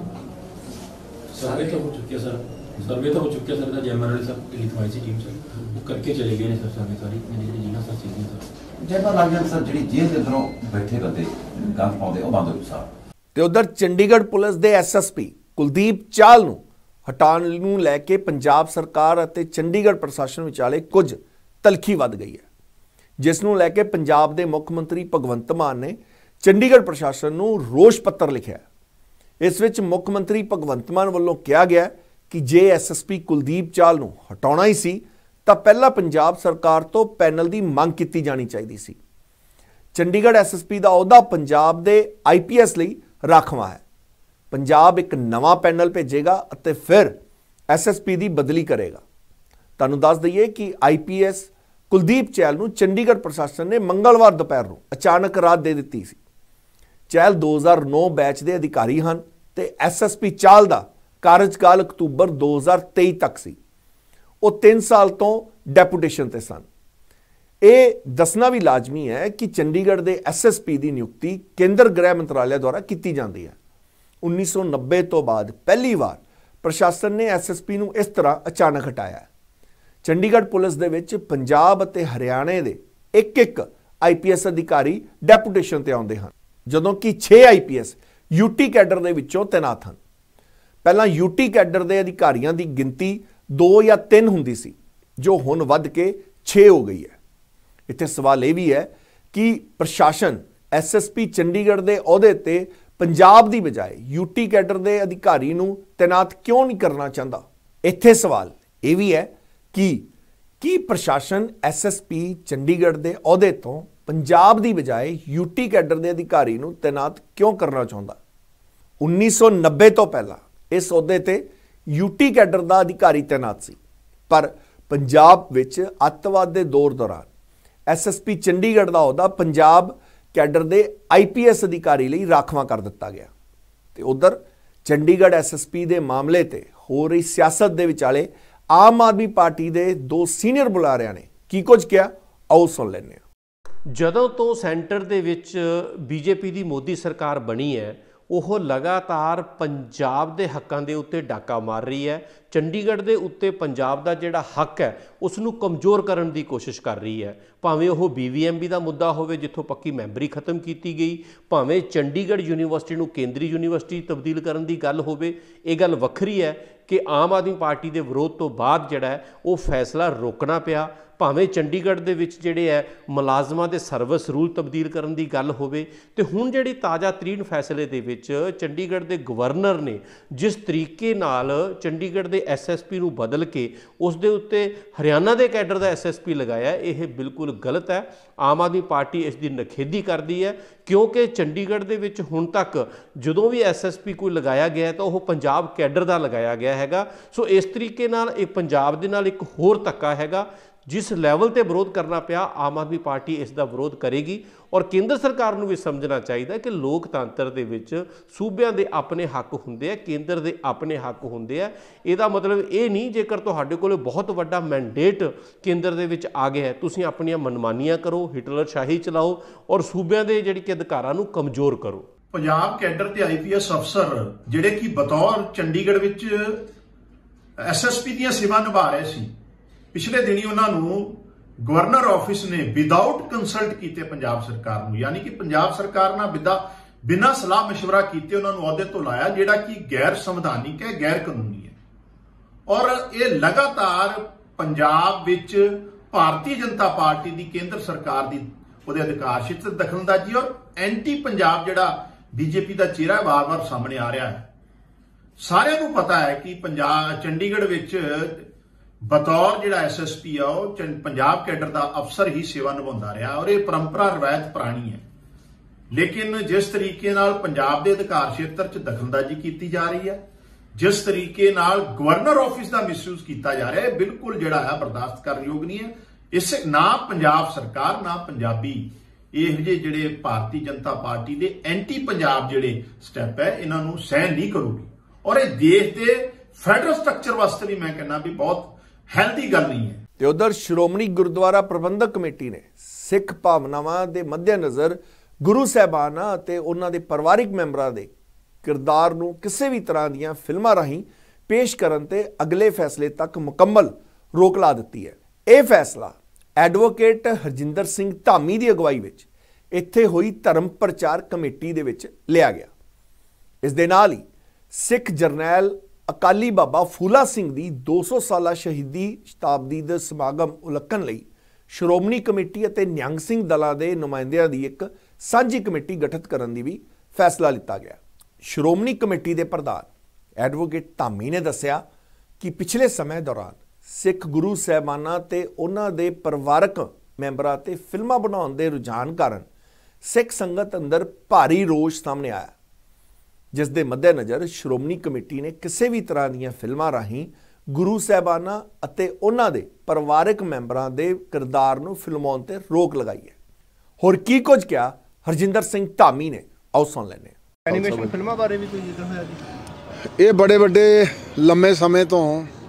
ਸਰਵੇ ਤਾਂ ਹੋ ਚੁੱਕਿਆ ਸਰ, ਸਰਵੇ ਤਾਂ ਹੋ ਚੁੱਕਿਆ ਸਰ ਦਾ ਜੈਮਰ ਵਾਲੇ ਸਰ ਲਿਖਵਾਈ ਸੀ ਟੀਮ ਸਰ, ਉਹ ਕਰਕੇ ਚਲੇ ਗਏ ਨੇ ਸਰ ਸਰਵੇ ਸਾਰੀ ਜਿਹੜੀ ਜਿਨਾ ਸਰ ਸੀ ਸਰ। ਜੈਮਰ ਲੱਗ ਜਾਣ ਸਰ, ਜਿਹੜੀ ਜੇਲ੍ਹ ਦੇ ਅੰਦਰੋਂ ਬੈਠੇ ਬੰਦੇ ਗੰਦ ਪਾਉਂਦੇ ਉਹ ਬੰਦ ਹੋ ਸਰ। ਤੇ ਉਧਰ ਚੰਡੀਗੜ੍ਹ ਪੁਲਿਸ ਦੇ ਐਸਐਸਪੀ ਕੁਲਦੀਪ ਚਾਹਲ ਨੂੰ ਹਟਾਉਣ ਨੂੰ ਲੈ ਕੇ ਪੰਜਾਬ ਸਰਕਾਰ ਅਤੇ ਚੰਡੀਗੜ੍ਹ ਪ੍ਰਸ਼ਾਸਨ ਵਿਚਾਲੇ ਕੁਝ ਤਲਖੀ ਵੱਧ ਗਈ ਹੈ, ਜਿਸ ਨੂੰ ਲੈ ਕੇ ਪੰਜਾਬ ਦੇ ਮੁੱਖ ਮੰਤਰੀ ਭਗਵੰਤ ਮਾਨ ਨੇ ਚੰਡੀਗੜ੍ਹ ਪ੍ਰਸ਼ਾਸਨ ਨੂੰ ਰੋਸ ਪੱਤਰ ਲਿਖਿਆ। ਇਸ ਵਿੱਚ ਮੁੱਖ ਮੰਤਰੀ ਭਗਵੰਤ ਮਾਨ ਵੱਲੋਂ ਕਿਹਾ ਗਿਆ ਕਿ ਜੇ ਐਸਐਸਪੀ ਕੁਲਦੀਪ ਚਾਹਲ ਨੂੰ ਹਟਾਉਣਾ ਹੀ ਸੀ ਤਾਂ ਪਹਿਲਾਂ ਪੰਜਾਬ ਸਰਕਾਰ ਤੋਂ ਪੈਨਲ ਦੀ ਮੰਗ ਕੀਤੀ ਜਾਣੀ ਚਾਹੀਦੀ ਸੀ। ਚੰਡੀਗੜ੍ਹ ਐਸਐਸਪੀ ਦਾ ਅਹੁਦਾ ਪੰਜਾਬ ਦੇ ਆਈਪੀਐਸ ਲਈ ਰਾਖਵਾਂ ਹੈ। ਪੰਜਾਬ ਇੱਕ ਨਵਾਂ ਪੈਨਲ ਭੇਜੇਗਾ ਅਤੇ ਫਿਰ ਐਸਐਸਪੀ ਦੀ ਬਦਲੀ ਕਰੇਗਾ। ਤੁਹਾਨੂੰ ਦੱਸ ਦਈਏ ਕਿ ਆਈਪੀਐਸ ਕੁਲਦੀਪ ਚਾਹਲ ਨੂੰ ਚੰਡੀਗੜ੍ਹ ਪ੍ਰਸ਼ਾਸਨ ਨੇ ਮੰਗਲਵਾਰ ਦੁਪਹਿਰ ਨੂੰ ਅਚਾਨਕ ਰਾਹਤ ਦੇ ਦਿੱਤੀ ਸੀ। ਚਾਹਲ 2009 ਬੈਚ ਦੇ ਅਧਿਕਾਰੀ ਹਨ ਤੇ ਐਸਐਸਪੀ ਚਾਹਲ ਦਾ ਕਾਰਜਕਾਲ ਅਕਤੂਬਰ 2023 ਤੱਕ ਸੀ। ਉਹ 3 ਸਾਲ ਤੋਂ ਡੈਪੂਟੇਸ਼ਨ ਤੇ ਸਨ। ਇਹ ਦੱਸਣਾ ਵੀ ਲਾਜ਼ਮੀ ਹੈ ਕਿ ਚੰਡੀਗੜ੍ਹ ਦੇ ਐਸਐਸਪੀ ਦੀ ਨਿਯੁਕਤੀ ਕੇਂਦਰ ਗ੍ਰਹਿ ਮੰਤਰਾਲੇ ਦੁਆਰਾ ਕੀਤੀ ਜਾਂਦੀ ਹੈ। 1990 ਤੋਂ ਬਾਅਦ ਪਹਿਲੀ ਵਾਰ ਪ੍ਰਸ਼ਾਸਨ ਨੇ ਐਸਐਸਪੀ ਨੂੰ ਇਸ ਤਰ੍ਹਾਂ ਅਚਾਨਕ ਹਟਾਇਆ। ਚੰਡੀਗੜ੍ਹ ਪੁਲਿਸ ਦੇ ਵਿੱਚ ਪੰਜਾਬ ਅਤੇ ਹਰਿਆਣੇ ਦੇ ਇੱਕ ਆਈਪੀਐਸ ਅਧਿਕਾਰੀ ਡੈਪੂਟੇਸ਼ਨ ਤੇ ਆਉਂਦੇ ਹਨ, ਜਦੋਂ ਕਿ 6 ਆਈਪੀਐਸ ਯੂਟੀ ਕੈਡਰ ਦੇ ਵਿੱਚੋਂ ਤੈਨਾਤ ਹਨ। ਪਹਿਲਾਂ ਯੂਟੀ ਕੈਡਰ ਦੇ ਅਧਿਕਾਰੀਆਂ ਦੀ ਗਿਣਤੀ 2 ਜਾਂ 3 ਹੁੰਦੀ ਸੀ, ਜੋ ਹੁਣ ਵੱਧ ਕੇ 6 ਹੋ ਗਈ ਹੈ। ਇੱਥੇ ਸਵਾਲ ਇਹ ਵੀ ਹੈ ਕਿ ਪ੍ਰਸ਼ਾਸਨ ਐਸਐਸਪੀ ਚੰਡੀਗੜ੍ਹ ਦੇ ਅਹੁਦੇ ਤੇ ਪੰਜਾਬ ਦੀ ਬਜਾਏ ਯੂਟੀ ਕੈਡਰ ਦੇ ਅਧਿਕਾਰੀ ਨੂੰ ਤੈਨਾਤ ਕਿਉਂ ਨਹੀਂ ਕਰਨਾ ਚਾਹੁੰਦਾ। ਇੱਥੇ ਸਵਾਲ ਇਹ ਵੀ ਹੈ ਕਿ ਕੀ ਪ੍ਰਸ਼ਾਸਨ ਐਸਐਸਪੀ ਚੰਡੀਗੜ੍ਹ ਦੇ ਅਹੁਦੇ ਤੋਂ ਪੰਜਾਬ ਦੀ ਬਜਾਏ ਯੂਟੀ ਕੈਡਰ ਦੇ ਅਧਿਕਾਰੀ ਨੂੰ ਤੈਨਾਤ ਕਿਉਂ ਕਰਨਾ ਚਾਹੁੰਦਾ। 1990 ਤੋਂ ਪਹਿਲਾਂ ਇਸ ਅਹੁਦੇ ਤੇ ਯੂਟੀ ਕੈਡਰ ਦਾ ਅਧਿਕਾਰੀ ਤੈਨਾਤ ਸੀ, ਪਰ ਪੰਜਾਬ ਵਿੱਚ ਅੱਤਵਾਦ ਦੇ ਦੌਰ ਦੌਰਾਨ ਐਸਐਸਪੀ ਚੰਡੀਗੜ੍ਹ ਦਾ ਅਹੁਦਾ ਪੰਜਾਬ ਕੈਡਰ ਦੇ ਆਈਪੀਐਸ ਅਧਿਕਾਰੀ ਲਈ ਰਾਖਵਾਂ ਕਰ ਦਿੱਤਾ ਗਿਆ। ਤੇ ਉਧਰ ਚੰਡੀਗੜ੍ਹ ਐਸਐਸਪੀ ਦੇ ਮਾਮਲੇ ਤੇ ਹੋ ਰਹੀ ਸਿਆਸਤ ਦੇ ਵਿਚਾਲੇ ਆਮ ਆਦਮੀ ਪਾਰਟੀ ਦੇ 2 ਸੀਨੀਅਰ ਬੁਲਾਰਿਆਂ ਨੇ ਕੀ ਕੁਝ ਕਿਹਾ, ਆਓ ਸੁਣ ਲੈਂਦੇ ਹਾਂ। ਜਦੋਂ ਤੋਂ ਸੈਂਟਰ ਦੇ ਵਿੱਚ ਬੀਜੇਪੀ ਦੀ ਮੋਦੀ ਸਰਕਾਰ ਬਣੀ ਹੈ, ਉਹ ਲਗਾਤਾਰ ਪੰਜਾਬ ਦੇ ਹੱਕਾਂ ਦੇ ਉੱਤੇ ਡਾਕਾ ਮਾਰ ਰਹੀ ਹੈ। ਚੰਡੀਗੜ੍ਹ ਦੇ ਉੱਤੇ ਪੰਜਾਬ ਦਾ ਜਿਹੜਾ ਹੱਕ ਹੈ ਉਸ ਨੂੰ ਕਮਜ਼ੋਰ ਕਰਨ ਦੀ ਕੋਸ਼ਿਸ਼ ਕਰ ਰਹੀ ਹੈ। ਭਾਵੇਂ ਉਹ BVMB ਦਾ ਮੁੱਦਾ ਹੋਵੇ ਜਿੱਥੋਂ ਪੱਕੀ ਮੈਂਬਰੀ ਖਤਮ ਕੀਤੀ ਗਈ, ਭਾਵੇਂ ਚੰਡੀਗੜ੍ਹ ਯੂਨੀਵਰਸਿਟੀ ਨੂੰ ਕੇਂਦਰੀ ਯੂਨੀਵਰਸਿਟੀ ਤਬਦੀਲ ਕਰਨ ਦੀ ਗੱਲ ਹੋਵੇ। ਇਹ ਗੱਲ ਵੱਖਰੀ ਹੈ ਕਿ ਆਮ ਆਦਮੀ ਪਾਰਟੀ ਦੇ ਵਿਰੋਧ ਤੋਂ ਬਾਅਦ ਜਿਹੜਾ ਹੈ ਉਹ ਫੈਸਲਾ ਰੋਕਣਾ ਪਿਆ। ਭਾਵੇਂ ਚੰਡੀਗੜ੍ਹ ਦੇ ਵਿੱਚ ਜਿਹੜੇ ਹੈ ਮੁਲਾਜ਼ਮਾਂ ਦੇ ਸਰਵਿਸ ਰੂਲ ਤਬਦੀਲ ਕਰਨ ਦੀ ਗੱਲ ਹੋਵੇ, ਤੇ ਹੁਣ ਜਿਹੜੀ ਤਾਜ਼ਾ ਤਰੀਨ ਫੈਸਲੇ ਦੇ ਵਿੱਚ ਚੰਡੀਗੜ੍ਹ ਦੇ ਗਵਰਨਰ ਨੇ ਜਿਸ ਤਰੀਕੇ ਨਾਲ ਚੰਡੀਗੜ੍ਹ ਦੇ SSP ਨੂੰ ਬਦਲ ਕੇ ਉਸ ਦੇ ਉੱਤੇ ਹਰਿਆਣਾ ਦੇ ਕੈਡਰ ਦਾ SSP ਲਗਾਇਆ, ਇਹ ਬਿਲਕੁਲ ਗਲਤ ਹੈ। ਆਮ ਆਦਮੀ ਪਾਰਟੀ ਇਸ ਦੀ ਨਿਖੇਧੀ ਕਰਦੀ ਹੈ ਕਿਉਂਕਿ ਚੰਡੀਗੜ੍ਹ ਦੇ ਵਿੱਚ ਹੁਣ ਤੱਕ ਜਦੋਂ ਵੀ SSP ਕੋਈ ਲਗਾਇਆ ਗਿਆ ਤਾਂ ਉਹ ਪੰਜਾਬ ਕੈਡਰ ਦਾ ਲਗਾਇਆ ਗਿਆ ਹੈਗਾ। ਸੋ ਇਸ ਤਰੀਕੇ ਨਾਲ ਇਹ ਪੰਜਾਬ ਦੇ ਨਾਲ ਇੱਕ ਹੋਰ ਧੱਕਾ ਹੈਗਾ। ਜਿਸ ਲੈਵਲ ਤੇ ਵਿਰੋਧ ਕਰਨਾ ਪਿਆ, ਆਮ ਆਦਮੀ ਪਾਰਟੀ ਇਸ ਦਾ ਵਿਰੋਧ ਕਰੇਗੀ ਔਰ ਕੇਂਦਰ ਸਰਕਾਰ ਨੂੰ ਵੀ ਸਮਝਣਾ ਚਾਹੀਦਾ ਕਿ ਲੋਕਤੰਤਰ ਦੇ ਵਿੱਚ ਸੂਬਿਆਂ ਦੇ ਆਪਣੇ ਹੱਕ ਹੁੰਦੇ ਆ, ਕੇਂਦਰ ਦੇ ਆਪਣੇ ਹੱਕ ਹੁੰਦੇ ਆ। ਇਹਦਾ ਮਤਲਬ ਇਹ ਨਹੀਂ ਜੇਕਰ ਤੁਹਾਡੇ ਕੋਲ ਬਹੁਤ ਵੱਡਾ ਮੈਂਡੇਟ ਕੇਂਦਰ ਦੇ ਵਿੱਚ ਆ ਗਿਆ ਹੈ ਤੁਸੀਂ ਆਪਣੀਆਂ ਮਨਮਾਨੀਆਂ ਕਰੋ, ਹਿਟਲਰ ਸ਼ਾਹੀ ਚਲਾਓ ਔਰ ਸੂਬਿਆਂ ਦੇ ਜਿਹੜੀ ਕਿ ਅਧਿਕਾਰਾਂ ਨੂੰ ਕਮਜ਼ੋਰ ਕਰੋ। ਪੰਜਾਬ ਕੈਡਰ ਤੇ IPS ਅਫਸਰ ਜਿਹੜੇ ਕਿ ਬਤੌਰ ਚੰਡੀਗੜ੍ਹ ਵਿੱਚ SSP ਦੀਆਂ ਸੇਵਾ ਨਿਭਾ ਰਹੇ ਸੀ, ਪਿਛਲੇ ਦਿਨੀ ਉਹਨਾਂ ਨੂੰ ਗਵਰਨਰ ਆਫਿਸ ਨੇ ਵਿਦਆਊਟ ਕੰਸਲਟ ਕੀਤੇ ਪੰਜਾਬ ਸਰਕਾਰ ਨੂੰ, ਯਾਨੀ ਕਿ ਪੰਜਾਬ ਸਰਕਾਰ ਨਾਲ ਬਿਨਾਂ ਸਲਾਹ ਮਸ਼ਵਰਾ ਕੀਤੇ ਉਹਨਾਂ ਨੂੰ ਅਹੁਦੇ ਤੋਂ ਲਾਇਆ, ਜਿਹੜਾ ਕਿ ਗੈਰ ਸੰਵਿਧਾਨਿਕ ਹੈ, ਗੈਰ ਕਾਨੂੰਨੀ ਹੈ। ਔਰ ਇਹ ਲਗਾਤਾਰ ਪੰਜਾਬ ਵਿੱਚ ਭਾਰਤੀ ਜਨਤਾ ਪਾਰਟੀ ਦੀ ਕੇਂਦਰ ਸਰਕਾਰ ਦੀ ਉਹਦੇ ਅਧਿਕਾਰ ਖੇਤਰ ਦਖਲਅੰਦਾਜ਼ੀ ਔਰ ਐਂਟੀ ਪੰਜਾਬ ਜਿਹੜਾ BJP ਦਾ ਚਿਹਰਾ ਵਾਰ-ਵਾਰ ਸਾਹਮਣੇ ਆ ਰਿਹਾ ਹੈ। ਸਾਰਿਆਂ ਨੂੰ ਪਤਾ ਹੈ ਕਿ ਚੰਡੀਗੜ੍ਹ ਵਿੱਚ ਬਤੌਰ ਜਿਹੜਾ SSP ਆ ਉਹ ਪੰਜਾਬ ਕੈਡਰ ਦਾ ਅਫਸਰ ਹੀ ਸੇਵਾ ਨਿਭਾਉਂਦਾ ਰਿਹਾ ਔਰ ਇਹ ਪਰੰਪਰਾ ਰਵਾਇਤ ਪੁਰਾਣੀ ਹੈ। ਲੇਕਿਨ ਜਿਸ ਤਰੀਕੇ ਨਾਲ ਪੰਜਾਬ ਦੇ ਅਧਿਕਾਰ ਖੇਤਰ 'ਚ ਦਖਲਅੰਦਾਜ਼ੀ ਕੀਤੀ ਜਾ ਰਹੀ ਹੈ, ਜਿਸ ਤਰੀਕੇ ਨਾਲ ਗਵਰਨਰ ਆਫਿਸ ਦਾ ਮਿਸਯੂਜ਼ ਕੀਤਾ ਜਾ ਰਿਹਾ ਹੈ, ਬਿਲਕੁਲ ਜਿਹੜਾ ਹੈ ਬਰਦਾਸ਼ਤ ਕਰਨਯੋਗ ਨਹੀਂ ਹੈ। ਇਸ ਨਾ ਪੰਜਾਬ ਸਰਕਾਰ ਨਾ ਪੰਜਾਬੀ ਇਹੋ ਜਿਹੇ ਜਿਹੜੇ ਭਾਰਤੀ ਜਨਤਾ ਪਾਰਟੀ ਦੇ ਐਂਟੀ ਪੰਜਾਬ ਜਿਹੜੇ ਸਟੈਪ ਹੈ ਇਹਨਾਂ ਨੂੰ ਸਹਿਣ ਨਹੀਂ ਕਰੂਗੀ ਔਰ ਇਹ ਦੇਸ਼ ਦੇ ਫੈਡਰਲ ਸਟਰਕਚਰ ਵਾਸਤੇ ਵੀ ਮੈਂ ਕਹਿੰਦਾ ਵੀ ਬਹੁਤ ਹੈਲਦੀ ਗੱਲ ਨਹੀਂ ਹੈ। ਤੇ ਉਧਰ ਸ਼੍ਰੋਮਣੀ ਗੁਰਦੁਆਰਾ ਪ੍ਰਬੰਧਕ ਕਮੇਟੀ ਨੇ ਸਿੱਖ ਭਾਵਨਾਵਾਂ ਦੇ ਮੱਦੇਨਜ਼ਰ ਗੁਰੂ ਸਾਹਿਬਾਨਾਂ ਅਤੇ ਉਹਨਾਂ ਦੇ ਪਰਿਵਾਰਿਕ ਮੈਂਬਰਾਂ ਦੇ ਕਿਰਦਾਰ ਨੂੰ ਕਿਸੇ ਵੀ ਤਰ੍ਹਾਂ ਦੀਆਂ ਫਿਲਮਾਂ ਰਾਹੀਂ ਪੇਸ਼ ਕਰਨ ਤੇ ਅਗਲੇ ਫੈਸਲੇ ਤੱਕ ਮੁਕੰਮਲ ਰੋਕ ਲਾ ਦਿੱਤੀ ਹੈ। ਇਹ ਫੈਸਲਾ ਐਡਵੋਕੇਟ ਹਰਜਿੰਦਰ ਸਿੰਘ ਧਾਮੀ ਦੀ ਅਗਵਾਈ ਵਿੱਚ ਇੱਥੇ ਹੋਈ ਧਰਮ ਪ੍ਰਚਾਰ ਕਮੇਟੀ ਦੇ ਵਿੱਚ ਲਿਆ ਗਿਆ। ਇਸ ਦੇ ਨਾਲ ਹੀ ਸਿੱਖ ਜਰਨੈਲ ਅਕਾਲੀ ਬਾਬਾ ਫੂਲਾ ਸਿੰਘ ਦੀ 200 ਸਾਲਾ ਸ਼ਹੀਦੀ ਸ਼ਤਾਬਦੀ ਦੇ ਸਮਾਗਮ ਉਲੱਘਣ ਲਈ ਸ਼੍ਰੋਮਣੀ ਕਮੇਟੀ ਅਤੇ ਨਿਹੰਗ ਸਿੰਘ ਦਲਾਂ ਦੇ ਨੁਮਾਇੰਦਿਆਂ ਦੀ ਇੱਕ ਸਾਂਝੀ ਕਮੇਟੀ ਗਠਿਤ ਕਰਨ ਦੀ ਵੀ ਫੈਸਲਾ ਲਿੱਤਾ ਗਿਆ। ਸ਼੍ਰੋਮਣੀ ਕਮੇਟੀ ਦੇ ਪ੍ਰਧਾਨ ਐਡਵੋਕੇਟ ਧਾਮੀ ਨੇ ਦੱਸਿਆ ਕਿ ਪਿਛਲੇ ਸਮੇਂ ਦੌਰਾਨ ਸਿੱਖ ਗੁਰੂ ਸਾਹਿਬਾਨਾਂ ਤੇ ਉਹਨਾਂ ਦੇ ਪਰਿਵਾਰਕ ਮੈਂਬਰਾਂ ਤੇ ਫਿਲਮਾਂ ਬਣਾਉਣ ਦੇ ਰੁਝਾਨ ਕਾਰਨ ਸਿੱਖ ਸੰਗਤ ਅੰਦਰ ਭਾਰੀ ਰੋਸ਼ ਸਾਹਮਣੇ ਆਇਆ, ਜਿਸ ਦੇ ਮੱਦੇਨਜ਼ਰ ਸ਼੍ਰੋਮਣੀ ਕਮੇਟੀ ਨੇ ਕਿਸੇ ਵੀ ਤਰ੍ਹਾਂ ਦੀਆਂ ਫਿਲਮਾਂ ਰਾਹੀਂ ਗੁਰੂ ਸਾਹਿਬਾਨਾਂ ਅਤੇ ਉਹਨਾਂ ਦੇ ਪਰਿਵਾਰਕ ਮੈਂਬਰਾਂ ਦੇ ਕਿਰਦਾਰ ਨੂੰ ਫਿਲਮਾਉਣ ਤੇ ਰੋਕ ਲਗਾਈ ਹੈ। ਹੋਰ ਕੀ ਕੁਝ ਕਿਹਾ ਹਰਜਿੰਦਰ ਸਿੰਘ ਧਾਮੀ ਨੇ, ਆਓ ਸੁਣ ਲੈਂਦੇ ਹਾਂ। ਐਨੀਮੇਸ਼ਨ ਫਿਲਮਾਂ ਬਾਰੇ ਵੀ ਕੋਈ ਜ਼ਿਕਰ ਹੋਇਆ ਜੀ? ਇਹ ਬੜੇ ਵੱਡੇ ਲੰਮੇ ਸਮੇਂ ਤੋਂ,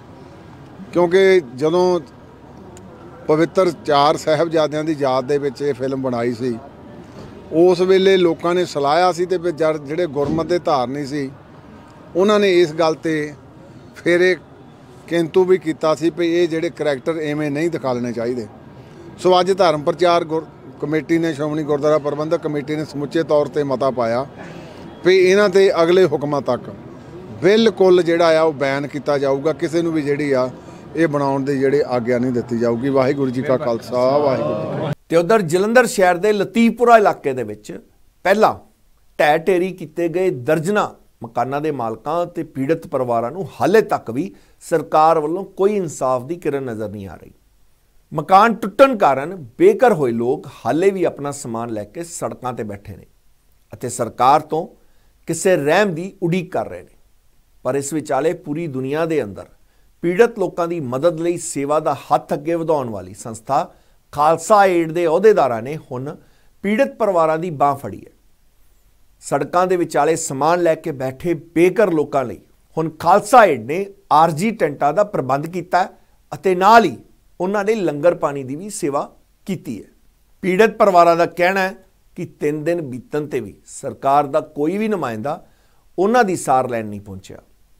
ਕਿਉਂਕਿ ਜਦੋਂ ਪਵਿੱਤਰ 4 ਸਾਹਿਬਜ਼ਾਦਿਆਂ ਦੀ ਯਾਦ ਦੇ ਵਿੱਚ ਇਹ ਫਿਲਮ ਬਣਾਈ ਸੀ, ਉਸ ਵੇਲੇ ਲੋਕਾਂ ਨੇ ਸਲਾਹਿਆ ਸੀ ਤੇ ਜਿਹੜੇ ਗੁਰਮਤ ਦੇ ਧਾਰਨੀ ਸੀ ਉਹਨਾਂ ਨੇ ਇਸ ਗੱਲ ਤੇ ਫਿਰ ਇਹ ਕਿੰਤੂ ਵੀ ਕੀਤਾ ਸੀ ਵੀ ਇਹ ਜਿਹੜੇ ਕਰੈਕਟਰ ਐਵੇਂ ਨਹੀਂ ਦਿਖਾਲਣੇ ਚਾਹੀਦੇ। ਸੋ ਅੱਜ ਧਰਮ ਪ੍ਰਚਾਰ ਕਮੇਟੀ ਨੇ, ਸ਼੍ਰੋਮਣੀ ਗੁਰਦੁਆਰਾ ਪ੍ਰਬੰਧਕ ਕਮੇਟੀ ਨੇ ਸਮੁੱਚੇ ਤੌਰ ਤੇ ਮਤਾ ਪਾਇਆ ਵੀ ਇਹਨਾਂ ਤੇ ਅਗਲੇ ਹੁਕਮਾਂ ਤੱਕ ਬਿਲਕੁਲ ਜਿਹੜਾ ਆ ਉਹ ਬੈਨ ਕੀਤਾ ਜਾਊਗਾ। ਕਿਸੇ ਨੂੰ ਵੀ ਜਿਹੜੀ ਆ ਇਹ ਬਣਾਉਣ ਦੀ ਜਿਹੜੀ ਆਗਿਆ ਨਹੀਂ ਦਿੱਤੀ ਜਾਊਗੀ। ਵਾਹਿਗੁਰੂ ਜੀ ਕਾ ਖਾਲਸਾ, ਵਾਹਿਗੁਰੂ ਜੀ ਕੀ ਫਤਿਹ। ਤੇ ਉਧਰ ਜਲੰਧਰ ਸ਼ਹਿਰ ਦੇ ਲਤੀਫਪੁਰਾ ਇਲਾਕੇ ਦੇ ਵਿੱਚ ਪਹਿਲਾਂ ਢਹਿ ਢੇਰੀ ਕੀਤੇ ਗਏ ਦਰਜਨਾਂ ਮਕਾਨਾਂ ਦੇ ਮਾਲਕਾਂ ਤੇ ਪੀੜਤ ਪਰਿਵਾਰਾਂ ਨੂੰ ਹਾਲੇ ਤੱਕ ਵੀ ਸਰਕਾਰ ਵੱਲੋਂ ਕੋਈ ਇਨਸਾਫ ਦੀ ਕਿਰਨ ਨਜ਼ਰ ਨਹੀਂ ਆ ਰਹੀ। ਮਕਾਨ ਟੁੱਟਣ ਕਾਰਨ ਬੇਘਰ ਹੋਏ ਲੋਕ ਹਾਲੇ ਵੀ ਆਪਣਾ ਸਮਾਨ ਲੈ ਕੇ ਸੜਕਾਂ ਤੇ ਬੈਠੇ ਨੇ ਅਤੇ ਸਰਕਾਰ ਤੋਂ ਕਿਸੇ ਰਹਿਮ ਦੀ ਉਡੀਕ ਕਰ ਰਹੇ ਨੇ। ਪਰ ਇਸ ਵਿਚਾਲੇ ਪੂਰੀ ਦੁਨੀਆ ਦੇ ਅੰਦਰ ਪੀੜਤ ਲੋਕਾਂ ਦੀ ਮਦਦ ਲਈ ਸੇਵਾ ਦਾ ਹੱਥ ਅੱਗੇ ਵਧਾਉਣ ਵਾਲੀ ਸੰਸਥਾ ਖਾਲਸਾ ਏਡ ਦੇ ਅਹੁਦੇਦਾਰਾਂ ਨੇ ਹੁਣ ਪੀੜਤ ਪਰਿਵਾਰਾਂ ਦੀ ਬਾਂਹ ਫੜੀ ਹੈ। ਸੜਕਾਂ ਦੇ ਵਿਚਾਲੇ ਸਮਾਨ ਲੈ ਕੇ ਬੈਠੇ ਬੇਘਰ ਲੋਕਾਂ ਲਈ ਹੁਣ ਖਾਲਸਾ ਏਡ ਨੇ ਆਰਜੀ ਟੈਂਟਾਂ ਦਾ ਪ੍ਰਬੰਧ ਕੀਤਾ ਅਤੇ ਨਾਲ ਹੀ ਉਹਨਾਂ ਨੇ ਲੰਗਰ ਪਾਣੀ ਦੀ ਵੀ ਸੇਵਾ ਕੀਤੀ ਹੈ। ਪੀੜਤ ਪਰਿਵਾਰਾਂ ਦਾ ਕਹਿਣਾ ਹੈ ਕਿ 3 ਦਿਨ ਬੀਤਣ ਤੇ ਵੀ ਸਰਕਾਰ ਦਾ ਕੋਈ ਵੀ ਨੁਮਾਇੰਦਾ ਉਹਨਾਂ ਦੀ ਸਾਰ ਲੈਣ ਨਹੀਂ ਪਹੁੰਚਿਆ।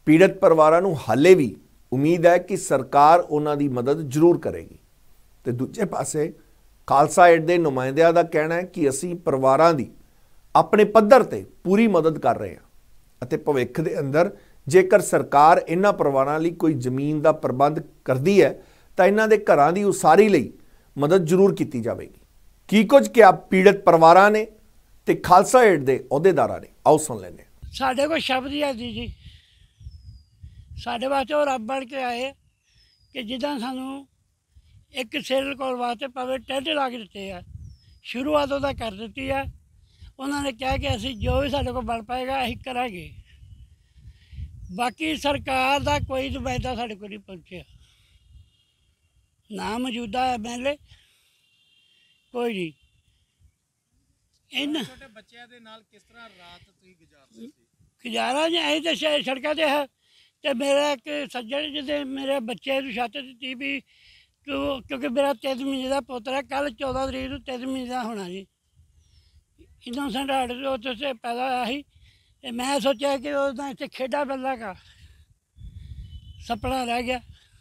ਪੀੜਤ ਪਰਿਵਾਰਾਂ ਨੂੰ ਹਾਲੇ ਵੀ ਉਮੀਦ ਹੈ ਕਿ ਸਰਕਾਰ ਉਹਨਾਂ ਦੀ ਮਦਦ ਜ਼ਰੂਰ ਕਰੇਗੀ। ਤੇ ਦੂਜੇ ਪਾਸੇ ਖਾਲਸਾ ਏਡ ਦੇ ਨੁਮਾਇੰਦਿਆਂ ਦਾ ਕਹਿਣਾ ਹੈ ਕਿ ਅਸੀਂ ਪਰਿਵਾਰਾਂ ਦੀ ਆਪਣੇ ਪੱਧਰ ਤੇ ਪੂਰੀ ਮਦਦ ਕਰ ਰਹੇ ਹਾਂ ਅਤੇ ਭਵਿੱਖ ਦੇ ਅੰਦਰ ਜੇਕਰ ਸਰਕਾਰ ਇਹਨਾਂ ਪਰਿਵਾਰਾਂ ਲਈ ਕੋਈ ਜ਼ਮੀਨ ਦਾ ਪ੍ਰਬੰਧ ਕਰਦੀ ਹੈ ਤਾਂ ਇਹਨਾਂ ਦੇ ਘਰਾਂ ਦੀ ਉਸਾਰੀ ਲਈ ਮਦਦ ਜ਼ਰੂਰ ਕੀਤੀ ਜਾਵੇਗੀ। ਕੀ ਕੁਝ ਕਿਹਾ ਪੀੜਤ ਪਰਿਵਾਰਾਂ ਨੇ ਤੇ ਖਾਲਸਾ ਏਡ ਦੇ ਅਹੁਦੇਦਾਰਾਂ ਨੇ, ਆਓ ਸੁਣ ਲੈਂਦੇ ਹਾਂ। ਸਾਡੇ ਕੋਲ ਸ਼ਬਦ ਹੀ ਹੈ ਜੀ, ਸਾਡੇ ਵਾਸਤੇ ਉਹ ਰੱਬ ਬਣ ਕੇ ਆਏ ਕਿ ਜਿੱਦਾਂ ਸਾਨੂੰ ਇੱਕ ਸਿਰ ਕੋਲ ਵਾਸਤੇ ਭਾਵੇਂ ਟੈਂਟ ਲਾ ਕੇ ਦਿੱਤੇ ਆ, ਸ਼ੁਰੂਆਤ ਉਹਦਾ ਕਰ ਦਿੱਤੀ ਆ। ਉਹਨਾਂ ਨੇ ਕਿਹਾ ਕਿ ਅਸੀਂ ਜੋ ਵੀ ਸਾਡੇ ਕੋਲ ਬਣ ਪਾਏਗਾ ਅਸੀਂ ਕਰਾਂਗੇ। ਬਾਕੀ ਸਰਕਾਰ ਦਾ ਕੋਈ ਨੁਮਾਇੰਦਾ ਸਾਡੇ ਕੋਲ ਨਹੀਂ ਪਹੁੰਚਿਆ, ਨਾ ਮੌਜੂਦਾ MLA ਕੋਈ ਨਹੀਂ। ਇਹਨਾਂ ਛੋਟੇ ਬੱਚਿਆਂ ਦੇ ਨਾਲ ਕਿਸ ਤਰ੍ਹਾਂ ਰਾਤ ਤੁਸੀਂ ਗੁਜ਼ਾਰਦੇ ਸੀ? ਗੁਜ਼ਾਰਾ ਜੀ ਅਸੀਂ ਤਾਂ ਸੜਕਾਂ 'ਤੇ ਹੈ। ਅਤੇ ਮੇਰਾ ਇੱਕ ਸੱਜਣ ਜਿਹਦੇ ਮੇਰੇ ਬੱਚੇ ਨੂੰ ਛੱਤ ਦਿੱਤੀ ਵੀ ਤੂੰ, ਕਿਉਂਕਿ ਮੇਰਾ 3 ਮਹੀਨੇ ਦਾ ਪੁੱਤਰ ਹੈ, ਕੱਲ੍ਹ 14 ਤਰੀਕ ਨੂੰ 3 ਮਹੀਨੇ ਦਾ ਹੋਣਾ ਜੀ। ਇਨੋਸੈਂਟ ਹਾਰਟ ਉੱਥੇ ਪੈਦਾ ਹੋਇਆ ਸੀ ਅਤੇ ਮੈਂ ਸੋਚਿਆ ਕਿ ਉਹਦਾ ਇੱਥੇ ਖੇਡਾਂ ਮਿਲਾਂਗਾ, ਸੁਪਨਾ ਰਹਿ ਗਿਆ।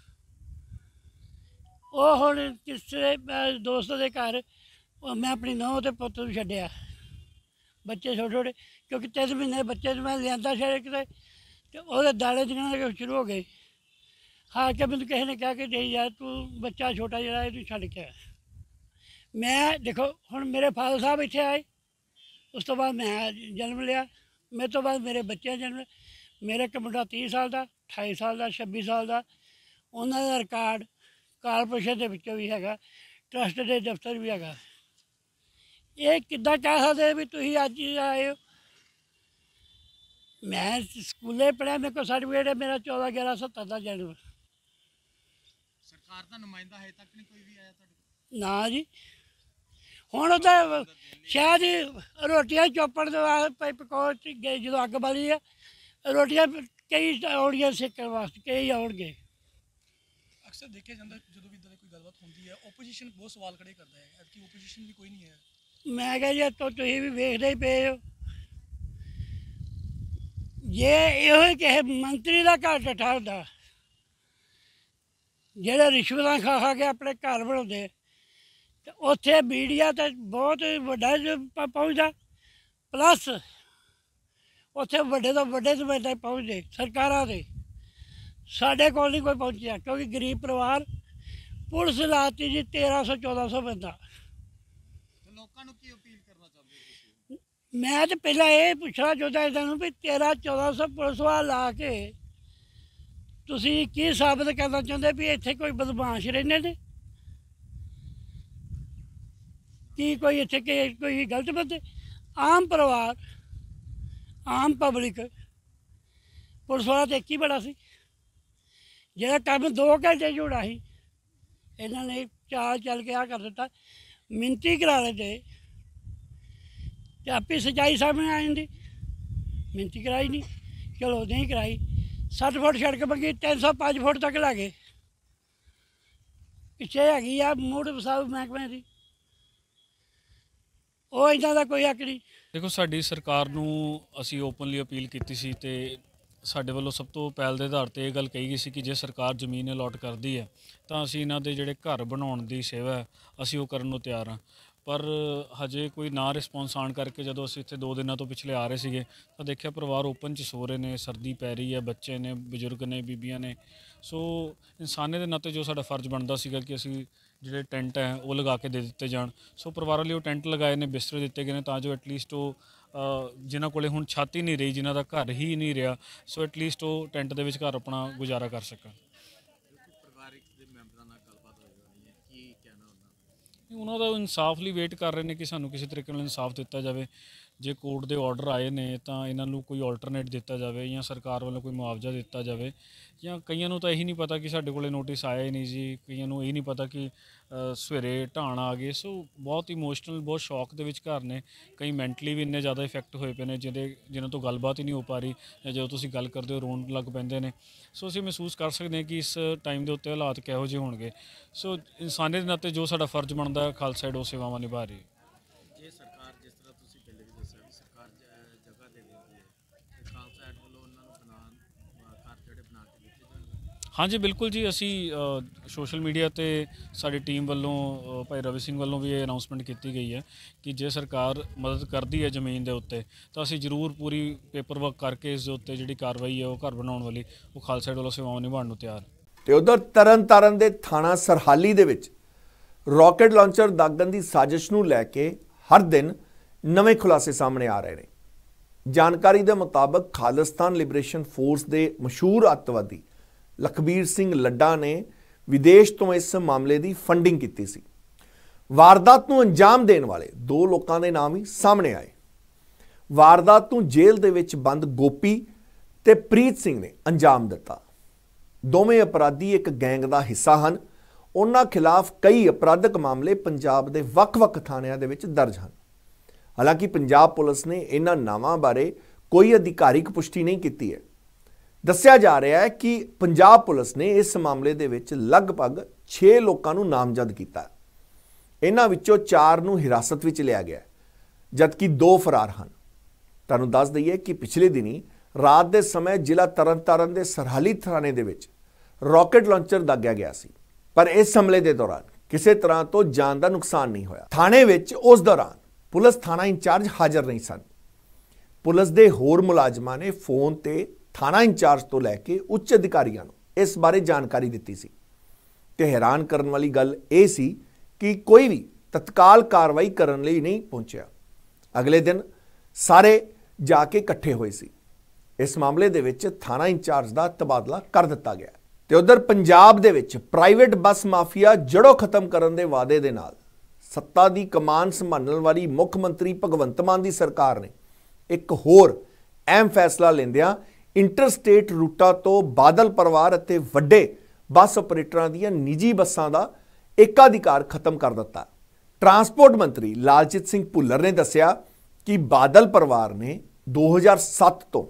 ਉਹ ਹੁਣ ਕਿਸੇ ਦੋਸਤ ਦੇ ਘਰ ਮੈਂ ਆਪਣੀ ਨੂੰਹ ਅਤੇ ਪੁੱਤ ਨੂੰ ਛੱਡਿਆ, ਬੱਚੇ ਛੋਟੇ ਛੋਟੇ, ਕਿਉਂਕਿ 3 ਮਹੀਨੇ ਬੱਚੇ ਨੂੰ ਮੈਂ ਲਿਆਂਦਾ ਸ਼ਹਿਰ ਕਿਤੇ ਅਤੇ ਉਹਦੇ ਦਾਣੇ ਨਿਕਲਣੇ ਸ਼ੁਰੂ ਹੋ ਗਏ। ਹਾਰ ਕੇ ਮੈਨੂੰ ਕਿਸੇ ਨੇ ਕਿਹਾ ਕਿ ਨਹੀਂ ਯਾਰ ਤੂੰ ਬੱਚਾ ਛੋਟਾ ਜਿਹੜਾ ਇਹਨੂੰ ਛੱਡ ਕੇ ਆ। ਮੈਂ ਦੇਖੋ ਹੁਣ ਮੇਰੇ ਫਾਦਰ ਸਾਹਿਬ ਇੱਥੇ ਆਏ, ਉਸ ਤੋਂ ਬਾਅਦ ਮੈਂ ਜਨਮ ਲਿਆ, ਮੇਰੇ ਤੋਂ ਬਾਅਦ ਮੇਰੇ ਬੱਚੇ ਜਨਮ। ਮੇਰੇ ਇੱਕ ਮੁੰਡਾ 30 ਸਾਲ ਦਾ, 28 ਸਾਲ ਦਾ, 26 ਸਾਲ ਦਾ, ਉਹਨਾਂ ਦਾ ਰਿਕਾਰਡ ਕਾਰਪੋਰੇਸ਼ਨ ਦੇ ਵਿੱਚੋਂ ਵੀ ਹੈਗਾ, ਟਰਸਟ ਦੇ ਦਫ਼ਤਰ ਵੀ ਹੈਗਾ। ਇਹ ਕਿੱਦਾਂ ਕਹਿ ਸਕਦੇ ਵੀ ਤੁਸੀਂ ਅੱਜ ਆਏ ਹੋ? ਮੈਂ ਸਕੂਲੇ ਪੜ੍ਹਿਆ, ਮੇਰੇ ਕੋਲ ਸਰਟੀਫਿਕੇਟ ਹੈ, ਮੇਰਾ 14/11/70 ਦਾ ਜਨਮ। ਸਰਕਾਰ ਦਾ ਨੁਮਾਇੰਦਾ ਹਜੇ ਤੱਕ ਨਹੀਂ ਕੋਈ ਵੀ ਆਇਆ ਤੁਹਾਡੇ ਕੋਲ? ਨਾ ਜੀ, ਹੁਣ ਤਾਂ ਸ਼ਾਇਦ ਰੋਟੀਆਂ ਚੋਪੜ ਦੇ ਪਕੌੜ ਗਏ ਜਦੋਂ ਅੱਗ ਬਾਲੀ ਆ, ਰੋਟੀਆਂ ਕਈ ਆਉਣਗੀਆਂ ਸੇਕਣ ਵਾਸਤੇ, ਕਈ ਆਉਣਗੇ। ਅਕਸਰ ਦੇਖਿਆ ਜਾਂਦਾ ਜਦੋਂ ਵੀ ਇੱਦਾਂ ਦੀ ਕੋਈ ਗੱਲਬਾਤ ਹੁੰਦੀ ਹੈ ਓਪੋਜੀਸ਼ਨ ਬਹੁਤ ਸਵਾਲ ਖੜੇ ਕਰਦਾ ਹੈ, ਐਤਕੀ ਓਪੋਜੀਸ਼ਨ ਵੀ ਕੋਈ ਨਹੀਂ ਹੈ। ਮੈਂ ਕਿਹਾ ਜੀ ਤੁਸੀਂ ਵੀ ਵੇਖਦੇ ਹੀ ਪਏ ਹੋ, ਜੇ ਇਹੋ ਹੀ ਕਿਸੇ ਮੰਤਰੀ ਦਾ ਘਰ ਟੱਠਾ ਹੁੰਦਾ ਜਿਹੜੇ ਰਿਸ਼ਵਤਾਂ ਖਾ ਖਾ ਕੇ ਆਪਣੇ ਘਰ ਬਣਾਉਂਦੇ, ਤੇ ਉੱਥੇ ਮੀਡੀਆ ਤਾਂ ਬਹੁਤ ਵੱਡਾ ਪਹੁੰਚਦਾ, ਪਲੱਸ ਉੱਥੇ ਵੱਡੇ ਤੋਂ ਵੱਡੇ ਨੁਮਾਇੰਦੇ ਪਹੁੰਚਦੇ ਸਰਕਾਰਾਂ ਦੇ। ਸਾਡੇ ਕੋਲ ਨਹੀਂ ਕੋਈ ਪਹੁੰਚਿਆ ਕਿਉਂਕਿ ਗਰੀਬ ਪਰਿਵਾਰ, ਪੁਲਿਸ ਲਾਤੀ ਜੀ 1300-1400 ਬੰਦਾ। ਲੋਕਾਂ ਨੂੰ ਕੀ ਅਪੀਲ ਕਰਨਾ ਚਾਹੁੰਦੇ ਹੋ ਤੁਸੀਂ? ਮੈਂ ਤਾਂ ਪਹਿਲਾਂ ਇਹ ਪੁੱਛਣਾ ਚਾਹੁੰਦਾ ਇਹਨਾਂ ਨੂੰ ਵੀ 1300-1400 ਪੁਲਿਸ ਵਾਲਾ ਲਾ ਕੇ ਤੁਸੀਂ ਕੀ ਸਾਬਤ ਕਰਨਾ ਚਾਹੁੰਦੇ ਵੀ ਇੱਥੇ ਕੋਈ ਬਦਮਾਸ਼ ਰਹਿੰਦੇ ਨੇ? ਕੀ ਕੋਈ ਇੱਥੇ ਕੋਈ ਗਲਤ ਬੰਦੇ? ਆਮ ਪਰਿਵਾਰ, ਆਮ ਪਬਲਿਕ, ਪੁਲਿਸ ਵਾਲਾ ਤਾਂ ਇੱਕ ਹੀ ਬੜਾ ਸੀ ਜਿਹੜਾ ਕੰਮ 2 ਘੰਟੇ ਜੋੜਾ ਸੀ। ਇਹਨਾਂ ਨੇ ਚਾਲ ਚੱਲ ਕੇ ਆ ਕਰ ਦਿੱਤਾ, ਮਿੰਤੀ ਕਰਾ ਲੈਂਦੇ ਤੇ ਆਪੇ ਸੱਚਾਈ ਸਾਹਮਣੇ ਆ ਜਾਂਦੀ। ਮਿੰਤੀ ਕਰਾਈ ਨਹੀਂ, ਚਲੋ ਨਹੀਂ ਕਰਾਈ, 60 ਫੁੱਟ ਸੜਕ ਮੰਗੀ, 305 ਫੁੱਟ ਤੱਕ ਲਾ ਗਏ। ਪਿੱਛੇ ਹੈਗੀ ਆ ਮੁੜ ਵਸਾਊ ਮਹਿਕਮੇ ਦੀ, ਉਹ ਇਹਨਾਂ ਦਾ ਕੋਈ ਹੱਕ ਨਹੀਂ। ਦੇਖੋ ਸਾਡੀ ਸਰਕਾਰ ਨੂੰ ਅਸੀਂ ਓਪਨਲੀ ਅਪੀਲ ਕੀਤੀ ਸੀ ਤੇ ਸਾਡੇ ਵੱਲੋਂ ਸਭ ਤੋਂ ਪਹਿਲ ਦੇ ਆਧਾਰ 'ਤੇ ਇਹ ਗੱਲ ਕਹੀ ਗਈ ਸੀ ਕਿ ਜੇ ਸਰਕਾਰ ਜ਼ਮੀਨ ਅਲਾਟ ਕਰਦੀ ਹੈ ਤਾਂ ਅਸੀਂ ਇਹਨਾਂ ਦੇ ਜਿਹੜੇ ਘਰ ਬਣਾਉਣ ਦੀ ਸੇਵਾ ਹੈ ਅਸੀਂ ਉਹ ਕਰਨ ਨੂੰ ਤਿਆਰ ਹਾਂ। ਪਰ ਹਜੇ ਕੋਈ ਨਾ ਰਿਸਪੌਂਸ ਆਉਣ ਕਰਕੇ ਜਦੋਂ ਅਸੀਂ ਇੱਥੇ 2 ਦਿਨਾਂ ਤੋਂ ਪਿਛਲੇ ਆ ਰਹੇ ਸੀਗੇ ਤਾਂ ਦੇਖਿਆ ਪਰਿਵਾਰ ਓਪਨ 'ਚ ਸੋ ਰਹੇ ਨੇ, ਸਰਦੀ ਪੈ ਰਹੀ ਹੈ, ਬੱਚੇ ਨੇ, ਬਜ਼ੁਰਗ ਨੇ, ਬੀਬੀਆਂ ਨੇ। ਸੋ ਇਨਸਾਨੀਅਤ ਦੇ ਨਾਤੇ ਜੋ ਸਾਡਾ ਫਰਜ਼ ਬਣਦਾ ਸੀਗਾ ਕਿ ਅਸੀਂ ਜਿਹੜੇ ਟੈਂਟ ਹੈ ਉਹ ਲਗਾ ਕੇ ਦੇ ਦਿੱਤੇ ਜਾਣ। ਸੋ ਪਰਿਵਾਰਾਂ ਲਈ ਉਹ ਟੈਂਟ ਲਗਾਏ ਨੇ, ਬਿਸਤਰੇ ਦਿੱਤੇ ਗਏ ਨੇ ਤਾਂ ਜੋ ਐਟਲੀਸਟ ਉਹ ਜਿਨ੍ਹਾਂ ਕੋਲੇ ਹੁਣ ਛੱਤ ਹੀ ਨਹੀਂ ਰਹੀ, ਜਿਨ੍ਹਾਂ ਦਾ ਘਰ ਹੀ ਨਹੀਂ ਰਿਹਾ, ਸੋ ਐਟਲੀਸਟ ਉਹ ਟੈਂਟ ਦੇ ਵਿੱਚ ਘਰ ਆਪਣਾ ਗੁਜ਼ਾਰਾ ਕਰ ਸਕਣ। ਪਰਿਵਾਰਿਕ ਦੇ ਮੈਂਬਰਾਂ ਨਾਲ ਗੱਲਬਾਤ ਹੋਈ ਹੈ, ਕੀ ਕਹਿਣਾ ਉਹਨਾਂ ਦਾ ਇਨਸਾਫ ਲਈ ਵੇਟ ਕਰ ਰਹੇ ਨੇ ਕਿ ਸਾਨੂੰ ਕਿਸੇ ਤਰੀਕੇ ਨਾਲ ਇਨਸਾਫ ਦਿੱਤਾ ਜਾਵੇ। ਜੇ ਕੋਰਟ ਦੇ ਆਰਡਰ ਆਏ ਨੇ ਤਾਂ ਇਹਨਾਂ ਨੂੰ ਕੋਈ ਆਲਟਰਨੇਟ ਦਿੱਤਾ ਜਾਵੇ ਜਾਂ ਸਰਕਾਰ ਵੱਲੋਂ ਕੋਈ ਮੁਆਵਜ਼ਾ ਦਿੱਤਾ ਜਾਵੇ। ਜਾਂ ਕਈਆਂ ਨੂੰ ਤਾਂ ਇਹੀ ਨਹੀਂ ਪਤਾ ਕਿ ਸਾਡੇ ਕੋਲੇ ਨੋਟਿਸ ਆਇਆ ਹੀ ਨਹੀਂ ਜੀ, ਕਈਆਂ ਨੂੰ ਇਹ ਨਹੀਂ ਪਤਾ ਕਿ ਸਵੇਰੇ ਢਾਣ ਆ ਗਏ। ਸੋ ਬਹੁਤ ਇਮੋਸ਼ਨਲ, ਬਹੁਤ ਸ਼ੌਕ ਦੇ ਵਿੱਚ ਘਰ ਨੇ, ਕਈ ਮੈਂਟਲੀ ਵੀ ਇੰਨੇ ਜ਼ਿਆਦਾ ਇਫੈਕਟ ਹੋਏ ਪਏ ਨੇ ਜਿਨ੍ਹਾਂ ਤੋਂ ਗੱਲਬਾਤ ਹੀ ਨਹੀਂ ਹੋ ਪਾ ਰਹੀ, ਜਾਂ ਜਦੋਂ ਤੁਸੀਂ ਗੱਲ ਕਰਦੇ ਹੋ ਰੋਣ ਲੱਗ ਪੈਂਦੇ ਨੇ। ਸੋ ਅਸੀਂ ਮਹਿਸੂਸ ਕਰ ਸਕਦੇ ਹਾਂ ਕਿ ਇਸ ਟਾਈਮ ਦੇ ਉੱਤੇ ਹਾਲਾਤ ਕਿਹੋ ਜਿਹੇ ਹੋਣਗੇ। ਸੋ ਇਨਸਾਨੀਅਤ ਦੇ ਨਾਤੇ ਜੋ ਸਾਡਾ ਫਰਜ਼ ਬਣਦਾ ਖਾਲਸਾ ਏਡ ਉਹ ਸੇਵਾਵਾਂ ਨਿਭਾ ਰਹੀ ਹੈ। ਜੇ ਸਰਕਾਰ ਜਿਸ ਤਰ੍ਹਾਂ ਤੁਸੀਂ ਪਹਿਲੇ ਵੀ ਦੱਸਿਆ ਵੀ ਸਰਕਾਰ ਜਗ੍ਹਾ ਦੇ ਦਿੰਦੀ ਹੈ ਤੇ ਖਾਲਸਾ ਏਡ ਵੱਲੋਂ ਉਹਨਾਂ ਨੂੰ ਘਰ हाँ जी बिल्कुल जी, असी सोशल मीडिया ते साडी टीम वालों भाई रवि सिंह वालों भी ये अनाउंसमेंट की गई है कि जे सरकार मदद करती है जमीन के उत्ते तो असी जरूर पूरी पेपर वर्क करके इस उत्ते जिहड़ी कार्रवाई है वो घर बनाउण वाली वो खालसा एड वालों सेवावां निभाउण नूं तैयार। ਤੇ ਉਧਰ ਤਰਨਤਾਰਨ ਦੇ ਥਾਣਾ ਸਰਹਾਲੀ ਦੇ ਵਿੱਚ ਰੌਕਟ ਲਾਂਚਰ ਦਾਗਣ ਦੀ ਸਾਜ਼ਿਸ਼ ਨੂੰ ਲੈ ਕੇ ਹਰ ਦਿਨ ਨਵੇਂ ਖੁਲਾਸੇ ਸਾਹਮਣੇ ਆ ਰਹੇ ਨੇ। ਜਾਣਕਾਰੀ ਦੇ ਮੁਤਾਬਕ ਖਾਲਿਸਤਾਨ ਲਿਬਰੇਸ਼ਨ ਫੋਰਸ ਦੇ ਮਸ਼ਹੂਰ ਅੱਤਵਾਦੀ ਲਖਬੀਰ ਸਿੰਘ ਲੱਡਾ ਨੇ ਵਿਦੇਸ਼ ਤੋਂ ਇਸ ਮਾਮਲੇ ਦੀ ਫੰਡਿੰਗ ਕੀਤੀ ਸੀ। ਵਾਰਦਾਤ ਨੂੰ ਅੰਜਾਮ ਦੇਣ ਵਾਲੇ ਦੋ ਲੋਕਾਂ ਦੇ ਨਾਮ ਹੀ ਸਾਹਮਣੇ ਆਏ। ਵਾਰਦਾਤ ਨੂੰ ਜੇਲ੍ਹ ਦੇ ਵਿੱਚ ਬੰਦ ਗੋਪੀ ਤੇ ਪ੍ਰੀਤ ਸਿੰਘ ਨੇ ਅੰਜਾਮ ਦਿੱਤਾ। ਦੋਵੇਂ ਅਪਰਾਧੀ ਇੱਕ ਗੈਂਗ ਦਾ ਹਿੱਸਾ ਹਨ। ਉਹਨਾਂ ਖਿਲਾਫ ਕਈ ਅਪਰਾਧਕ ਮਾਮਲੇ ਪੰਜਾਬ ਦੇ ਵੱਖ-ਵੱਖ ਥਾਣਿਆਂ ਦੇ ਵਿੱਚ ਦਰਜ ਹਨ। ਹਾਲਾਂਕਿ ਪੰਜਾਬ ਪੁਲਿਸ ਨੇ ਇਹਨਾਂ ਨਾਵਾਂ ਬਾਰੇ ਕੋਈ ਅਧਿਕਾਰਿਕ ਪੁਸ਼ਟੀ ਨਹੀਂ ਕੀਤੀ ਹੈ। ਦੱਸਿਆ ਜਾ ਰਿਹਾ ਹੈ ਕਿ ਪੰਜਾਬ ਪੁਲਿਸ ਨੇ ਇਸ ਮਾਮਲੇ ਦੇ ਵਿੱਚ ਲਗਭਗ 6 ਲੋਕਾਂ ਨੂੰ ਨਾਮਜ਼ਦ ਕੀਤਾ। ਇਹਨਾਂ ਵਿੱਚੋਂ 4 ਨੂੰ ਹਿਰਾਸਤ ਵਿੱਚ ਲਿਆ ਗਿਆ ਜਦਕਿ 2 ਫਰਾਰ ਹਨ। ਤੁਹਾਨੂੰ ਦੱਸ ਦਈਏ ਕਿ ਪਿਛਲੇ ਦਿਨੀ ਰਾਤ ਦੇ ਸਮੇਂ ਜ਼ਿਲ੍ਹਾ ਤਰਨਤਾਰਨ ਦੇ ਸਰਹਾਲੀ ਥਾਣੇ ਦੇ ਵਿੱਚ ਰੌਕਟ ਲਾਂਚਰ ਦਾਗਿਆ ਗਿਆ ਸੀ, ਪਰ ਇਸ ਹਮਲੇ ਦੇ ਦੌਰਾਨ ਕਿਸੇ ਤਰ੍ਹਾਂ ਤੋਂ ਜਾਨ ਦਾ ਨੁਕਸਾਨ ਨਹੀਂ ਹੋਇਆ। ਥਾਣੇ ਵਿੱਚ ਉਸ ਦੌਰਾਨ ਪੁਲਿਸ ਥਾਣਾ ਇੰਚਾਰਜ ਹਾਜ਼ਰ ਨਹੀਂ ਸਨ। ਪੁਲਿਸ ਦੇ ਹੋਰ ਮੁਲਾਜ਼ਮਾਂ ਨੇ ਫੋਨ ਤੇ ਥਾਣਾ ਇੰਚਾਰਜ ਤੋਂ ਲੈ ਕੇ ਉੱਚ ਅਧਿਕਾਰੀਆਂ ਨੂੰ ਇਸ ਬਾਰੇ ਜਾਣਕਾਰੀ ਦਿੱਤੀ ਸੀ ਤੇ ਹੈਰਾਨ ਕਰਨ ਵਾਲੀ ਗੱਲ ਇਹ ਸੀ ਕਿ ਕੋਈ ਵੀ ਤਤਕਾਲ ਕਾਰਵਾਈ ਕਰਨ ਲਈ ਨਹੀਂ ਪਹੁੰਚਿਆ। ਅਗਲੇ ਦਿਨ ਸਾਰੇ ਜਾ ਕੇ ਇਕੱਠੇ ਹੋਏ ਸੀ। ਇਸ ਮਾਮਲੇ ਦੇ ਵਿੱਚ ਥਾਣਾ ਇੰਚਾਰਜ ਦਾ ਤਬਾਦਲਾ ਕਰ ਦਿੱਤਾ ਗਿਆ ਤੇ ਉਧਰ ਪੰਜਾਬ ਦੇ ਵਿੱਚ ਪ੍ਰਾਈਵੇਟ ਬੱਸ ਮਾਫੀਆ ਜੜੋਂ ਖਤਮ ਕਰਨ ਦੇ ਵਾਅਦੇ ਦੇ ਨਾਲ ਸੱਤਾ ਦੀ ਕਮਾਨ ਸੰਭਾਲਣ ਵਾਲੀ ਮੁੱਖ ਮੰਤਰੀ ਭਗਵੰਤ ਮਾਨ ਦੀ ਸਰਕਾਰ ਨੇ ਇੱਕ ਹੋਰ ਅਹਿਮ ਫੈਸਲਾ ਲੈਂਦਿਆਂ ਇੰਟਰਸਟੇਟ ਰੂਟਾਂ ਤੋਂ ਬਾਦਲ ਪਰਿਵਾਰ ਅਤੇ ਵੱਡੇ ਬੱਸ ਆਪਰੇਟਰਾਂ ਦੀਆਂ ਨਿੱਜੀ ਬੱਸਾਂ ਦਾ ਏਕਾਧਿਕਾਰ ਖਤਮ ਕਰ ਦਿੱਤਾ। ਟਰਾਂਸਪੋਰਟ ਮੰਤਰੀ ਲਾਲਜੀਤ ਸਿੰਘ ਭੁੱਲਰ ਨੇ ਦੱਸਿਆ ਕਿ ਬਾਦਲ ਪਰਿਵਾਰ ਨੇ 2007 ਤੋਂ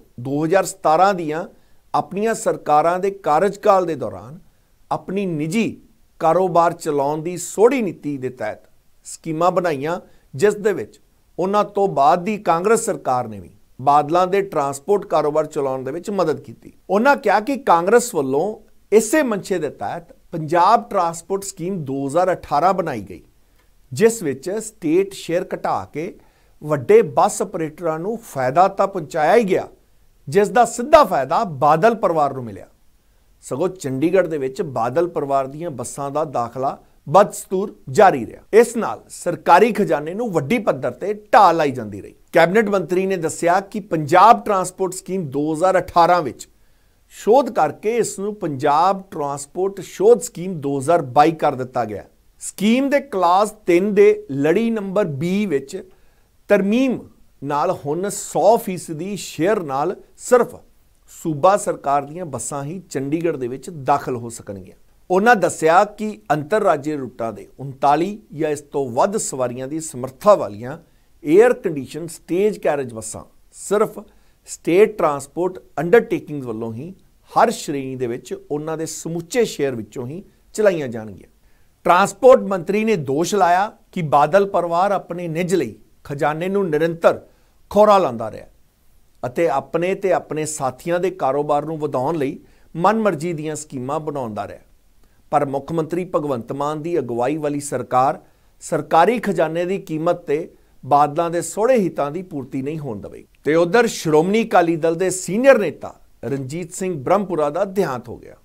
2017 ਦੀਆਂ ਆਪਣੀਆਂ ਸਰਕਾਰਾਂ ਦੇ ਕਾਰਜਕਾਲ ਦੇ ਦੌਰਾਨ ਆਪਣੀ ਨਿੱਜੀ ਕਾਰੋਬਾਰ ਚਲਾਉਣ ਦੀ ਸੋਹੜੀ ਨੀਤੀ ਦੇ ਤਹਿਤ ਸਕੀਮਾਂ ਬਣਾਈਆਂ, ਜਿਸ ਦੇ ਵਿੱਚ ਉਹਨਾਂ ਤੋਂ ਬਾਅਦ ਦੀ ਕਾਂਗਰਸ ਸਰਕਾਰ ਨੇ ਵੀ ਬਾਦਲਾਂ ਦੇ ਟਰਾਂਸਪੋਰਟ ਕਾਰੋਬਾਰ ਚਲਾਉਣ ਦੇ ਵਿੱਚ ਮਦਦ ਕੀਤੀ। ਉਹਨਾਂ ਕਿਹਾ ਕਿ ਕਾਂਗਰਸ ਵੱਲੋਂ ਇਸੇ ਮੰਸ਼ੇ ਦੇ ਤਹਿਤ ਪੰਜਾਬ ਟਰਾਂਸਪੋਰਟ ਸਕੀਮ 2018 ਬਣਾਈ ਗਈ, ਜਿਸ ਵਿੱਚ ਸਟੇਟ ਸ਼ੇਅਰ ਘਟਾ ਕੇ ਵੱਡੇ ਬੱਸ ਆਪਰੇਟਰਾਂ ਨੂੰ ਫਾਇਦਾ ਤਾਂ ਪਹੁੰਚਾਇਆ ਹੀ ਗਿਆ, ਜਿਸ ਦਾ ਸਿੱਧਾ ਫਾਇਦਾ ਬਾਦਲ ਪਰਿਵਾਰ ਨੂੰ ਮਿਲਿਆ। ਸਗੋਂ ਚੰਡੀਗੜ੍ਹ ਦੇ ਵਿੱਚ ਬਾਦਲ ਪਰਿਵਾਰ ਦੀਆਂ ਬੱਸਾਂ ਦਾ ਦਾਖਲਾ ਬਦਸਤੂਰ ਜਾਰੀ ਰਿਹਾ। ਇਸ ਨਾਲ ਸਰਕਾਰੀ ਖਜ਼ਾਨੇ ਨੂੰ ਵੱਡੀ ਪੱਧਰ ਤੇ ਢਾਲ ਲਾਈ ਜਾਂਦੀ ਰਹੀ। ਕੈਬਨਿਟ ਮੰਤਰੀ ਨੇ ਦੱਸਿਆ ਕਿ ਪੰਜਾਬ ਟਰਾਂਸਪੋਰਟ ਸਕੀਮ 2018 ਵਿੱਚ ਸ਼ੋਧ ਕਰਕੇ ਇਸ ਨੂੰ ਪੰਜਾਬ ਟਰਾਂਸਪੋਰਟ ਸ਼ੋਧ ਸਕੀਮ 2022 ਕਰ ਦਿੱਤਾ ਗਿਆ। ਸਕੀਮ ਦੇ ਕਲਾਸ 3 ਦੇ ਲੜੀ ਨੰਬਰ B ਵਿੱਚ ਤਰਮੀਮ ਨਾਲ ਹੁਣ 100% ਸ਼ੇਅਰ ਨਾਲ ਸਿਰਫ ਸੂਬਾ ਸਰਕਾਰ ਦੀਆਂ ਬੱਸਾਂ ਹੀ ਚੰਡੀਗੜ੍ਹ ਦੇ ਵਿੱਚ ਦਾਖਲ ਹੋ ਸਕਣਗੀਆਂ। ਉਹਨਾਂ ਦੱਸਿਆ ਕਿ ਅੰਤਰਰਾਜੀ ਰੂਟਾਂ ਦੇ 39 ਜਾਂ ਇਸ ਤੋਂ ਵੱਧ ਸਵਾਰੀਆਂ ਦੀ ਸਮਰੱਥਾ ਵਾਲੀਆਂ 에ਅਰ ਕੰਡੀਸ਼ਨ ਸਟੇਜ ਕੈਰੇਜ ਬੱਸਾਂ ਸਿਰਫ ਸਟੇਟ ਟਰਾਂਸਪੋਰਟ ਅੰਡਰਟੇਕਿੰਗਸ ਵੱਲੋਂ ਹੀ ਹਰ ਸ਼੍ਰੇਣੀ ਦੇ ਵਿੱਚ ਉਹਨਾਂ ਦੇ ਸਮੁੱਚੇ ਸ਼ੇਅਰ ਵਿੱਚੋਂ ਹੀ ਚਲਾਈਆਂ ਜਾਣਗੀਆਂ। ਟਰਾਂਸਪੋਰਟ ਮੰਤਰੀ ਨੇ ਦੋਸ਼ ਲਾਇਆ ਕਿ ਬਾਦਲ ਪਰਿਵਾਰ ਆਪਣੇ ਨਿੱਜ ਲਈ ਖਜ਼ਾਨੇ ਨੂੰ ਨਿਰੰਤਰ ਖੋਰਾ ਲਾਉਂਦਾ ਰਿਹਾ ਅਤੇ ਆਪਣੇ ਸਾਥੀਆਂ ਦੇ ਕਾਰੋਬਾਰ ਨੂੰ ਵਧਾਉਣ ਲਈ ਮਨਮਰਜ਼ੀ ਦੀਆਂ ਸਕੀਮਾਂ ਬਣਾਉਂਦਾ ਰਿਹਾ। ਪਰ ਮੁੱਖ ਮੰਤਰੀ ਭਗਵੰਤ ਮਾਨ ਦੀ ਅਗਵਾਈ ਵਾਲੀ ਸਰਕਾਰ ਸਰਕਾਰੀ ਖਜ਼ਾਨੇ ਦੀ ਕੀਮਤ ਤੇ ਬਾਦਲਾਂ ਦੇ ਸੋਹਣੇ ਹਿੱਤਾਂ ਦੀ ਪੂਰਤੀ ਨਹੀਂ ਹੋਣ ਦੇਵੇਗੀ। ਤੇ ਉਧਰ ਸ਼੍ਰੋਮਣੀ ਅਕਾਲੀ ਦਲ ਦੇ ਸੀਨੀਅਰ ਨੇਤਾ ਰਣਜੀਤ ਸਿੰਘ ਬ੍ਰਹਮਪੁਰਾ ਦਾ ਦੇਹਾਂਤ ਹੋ ਗਿਆ।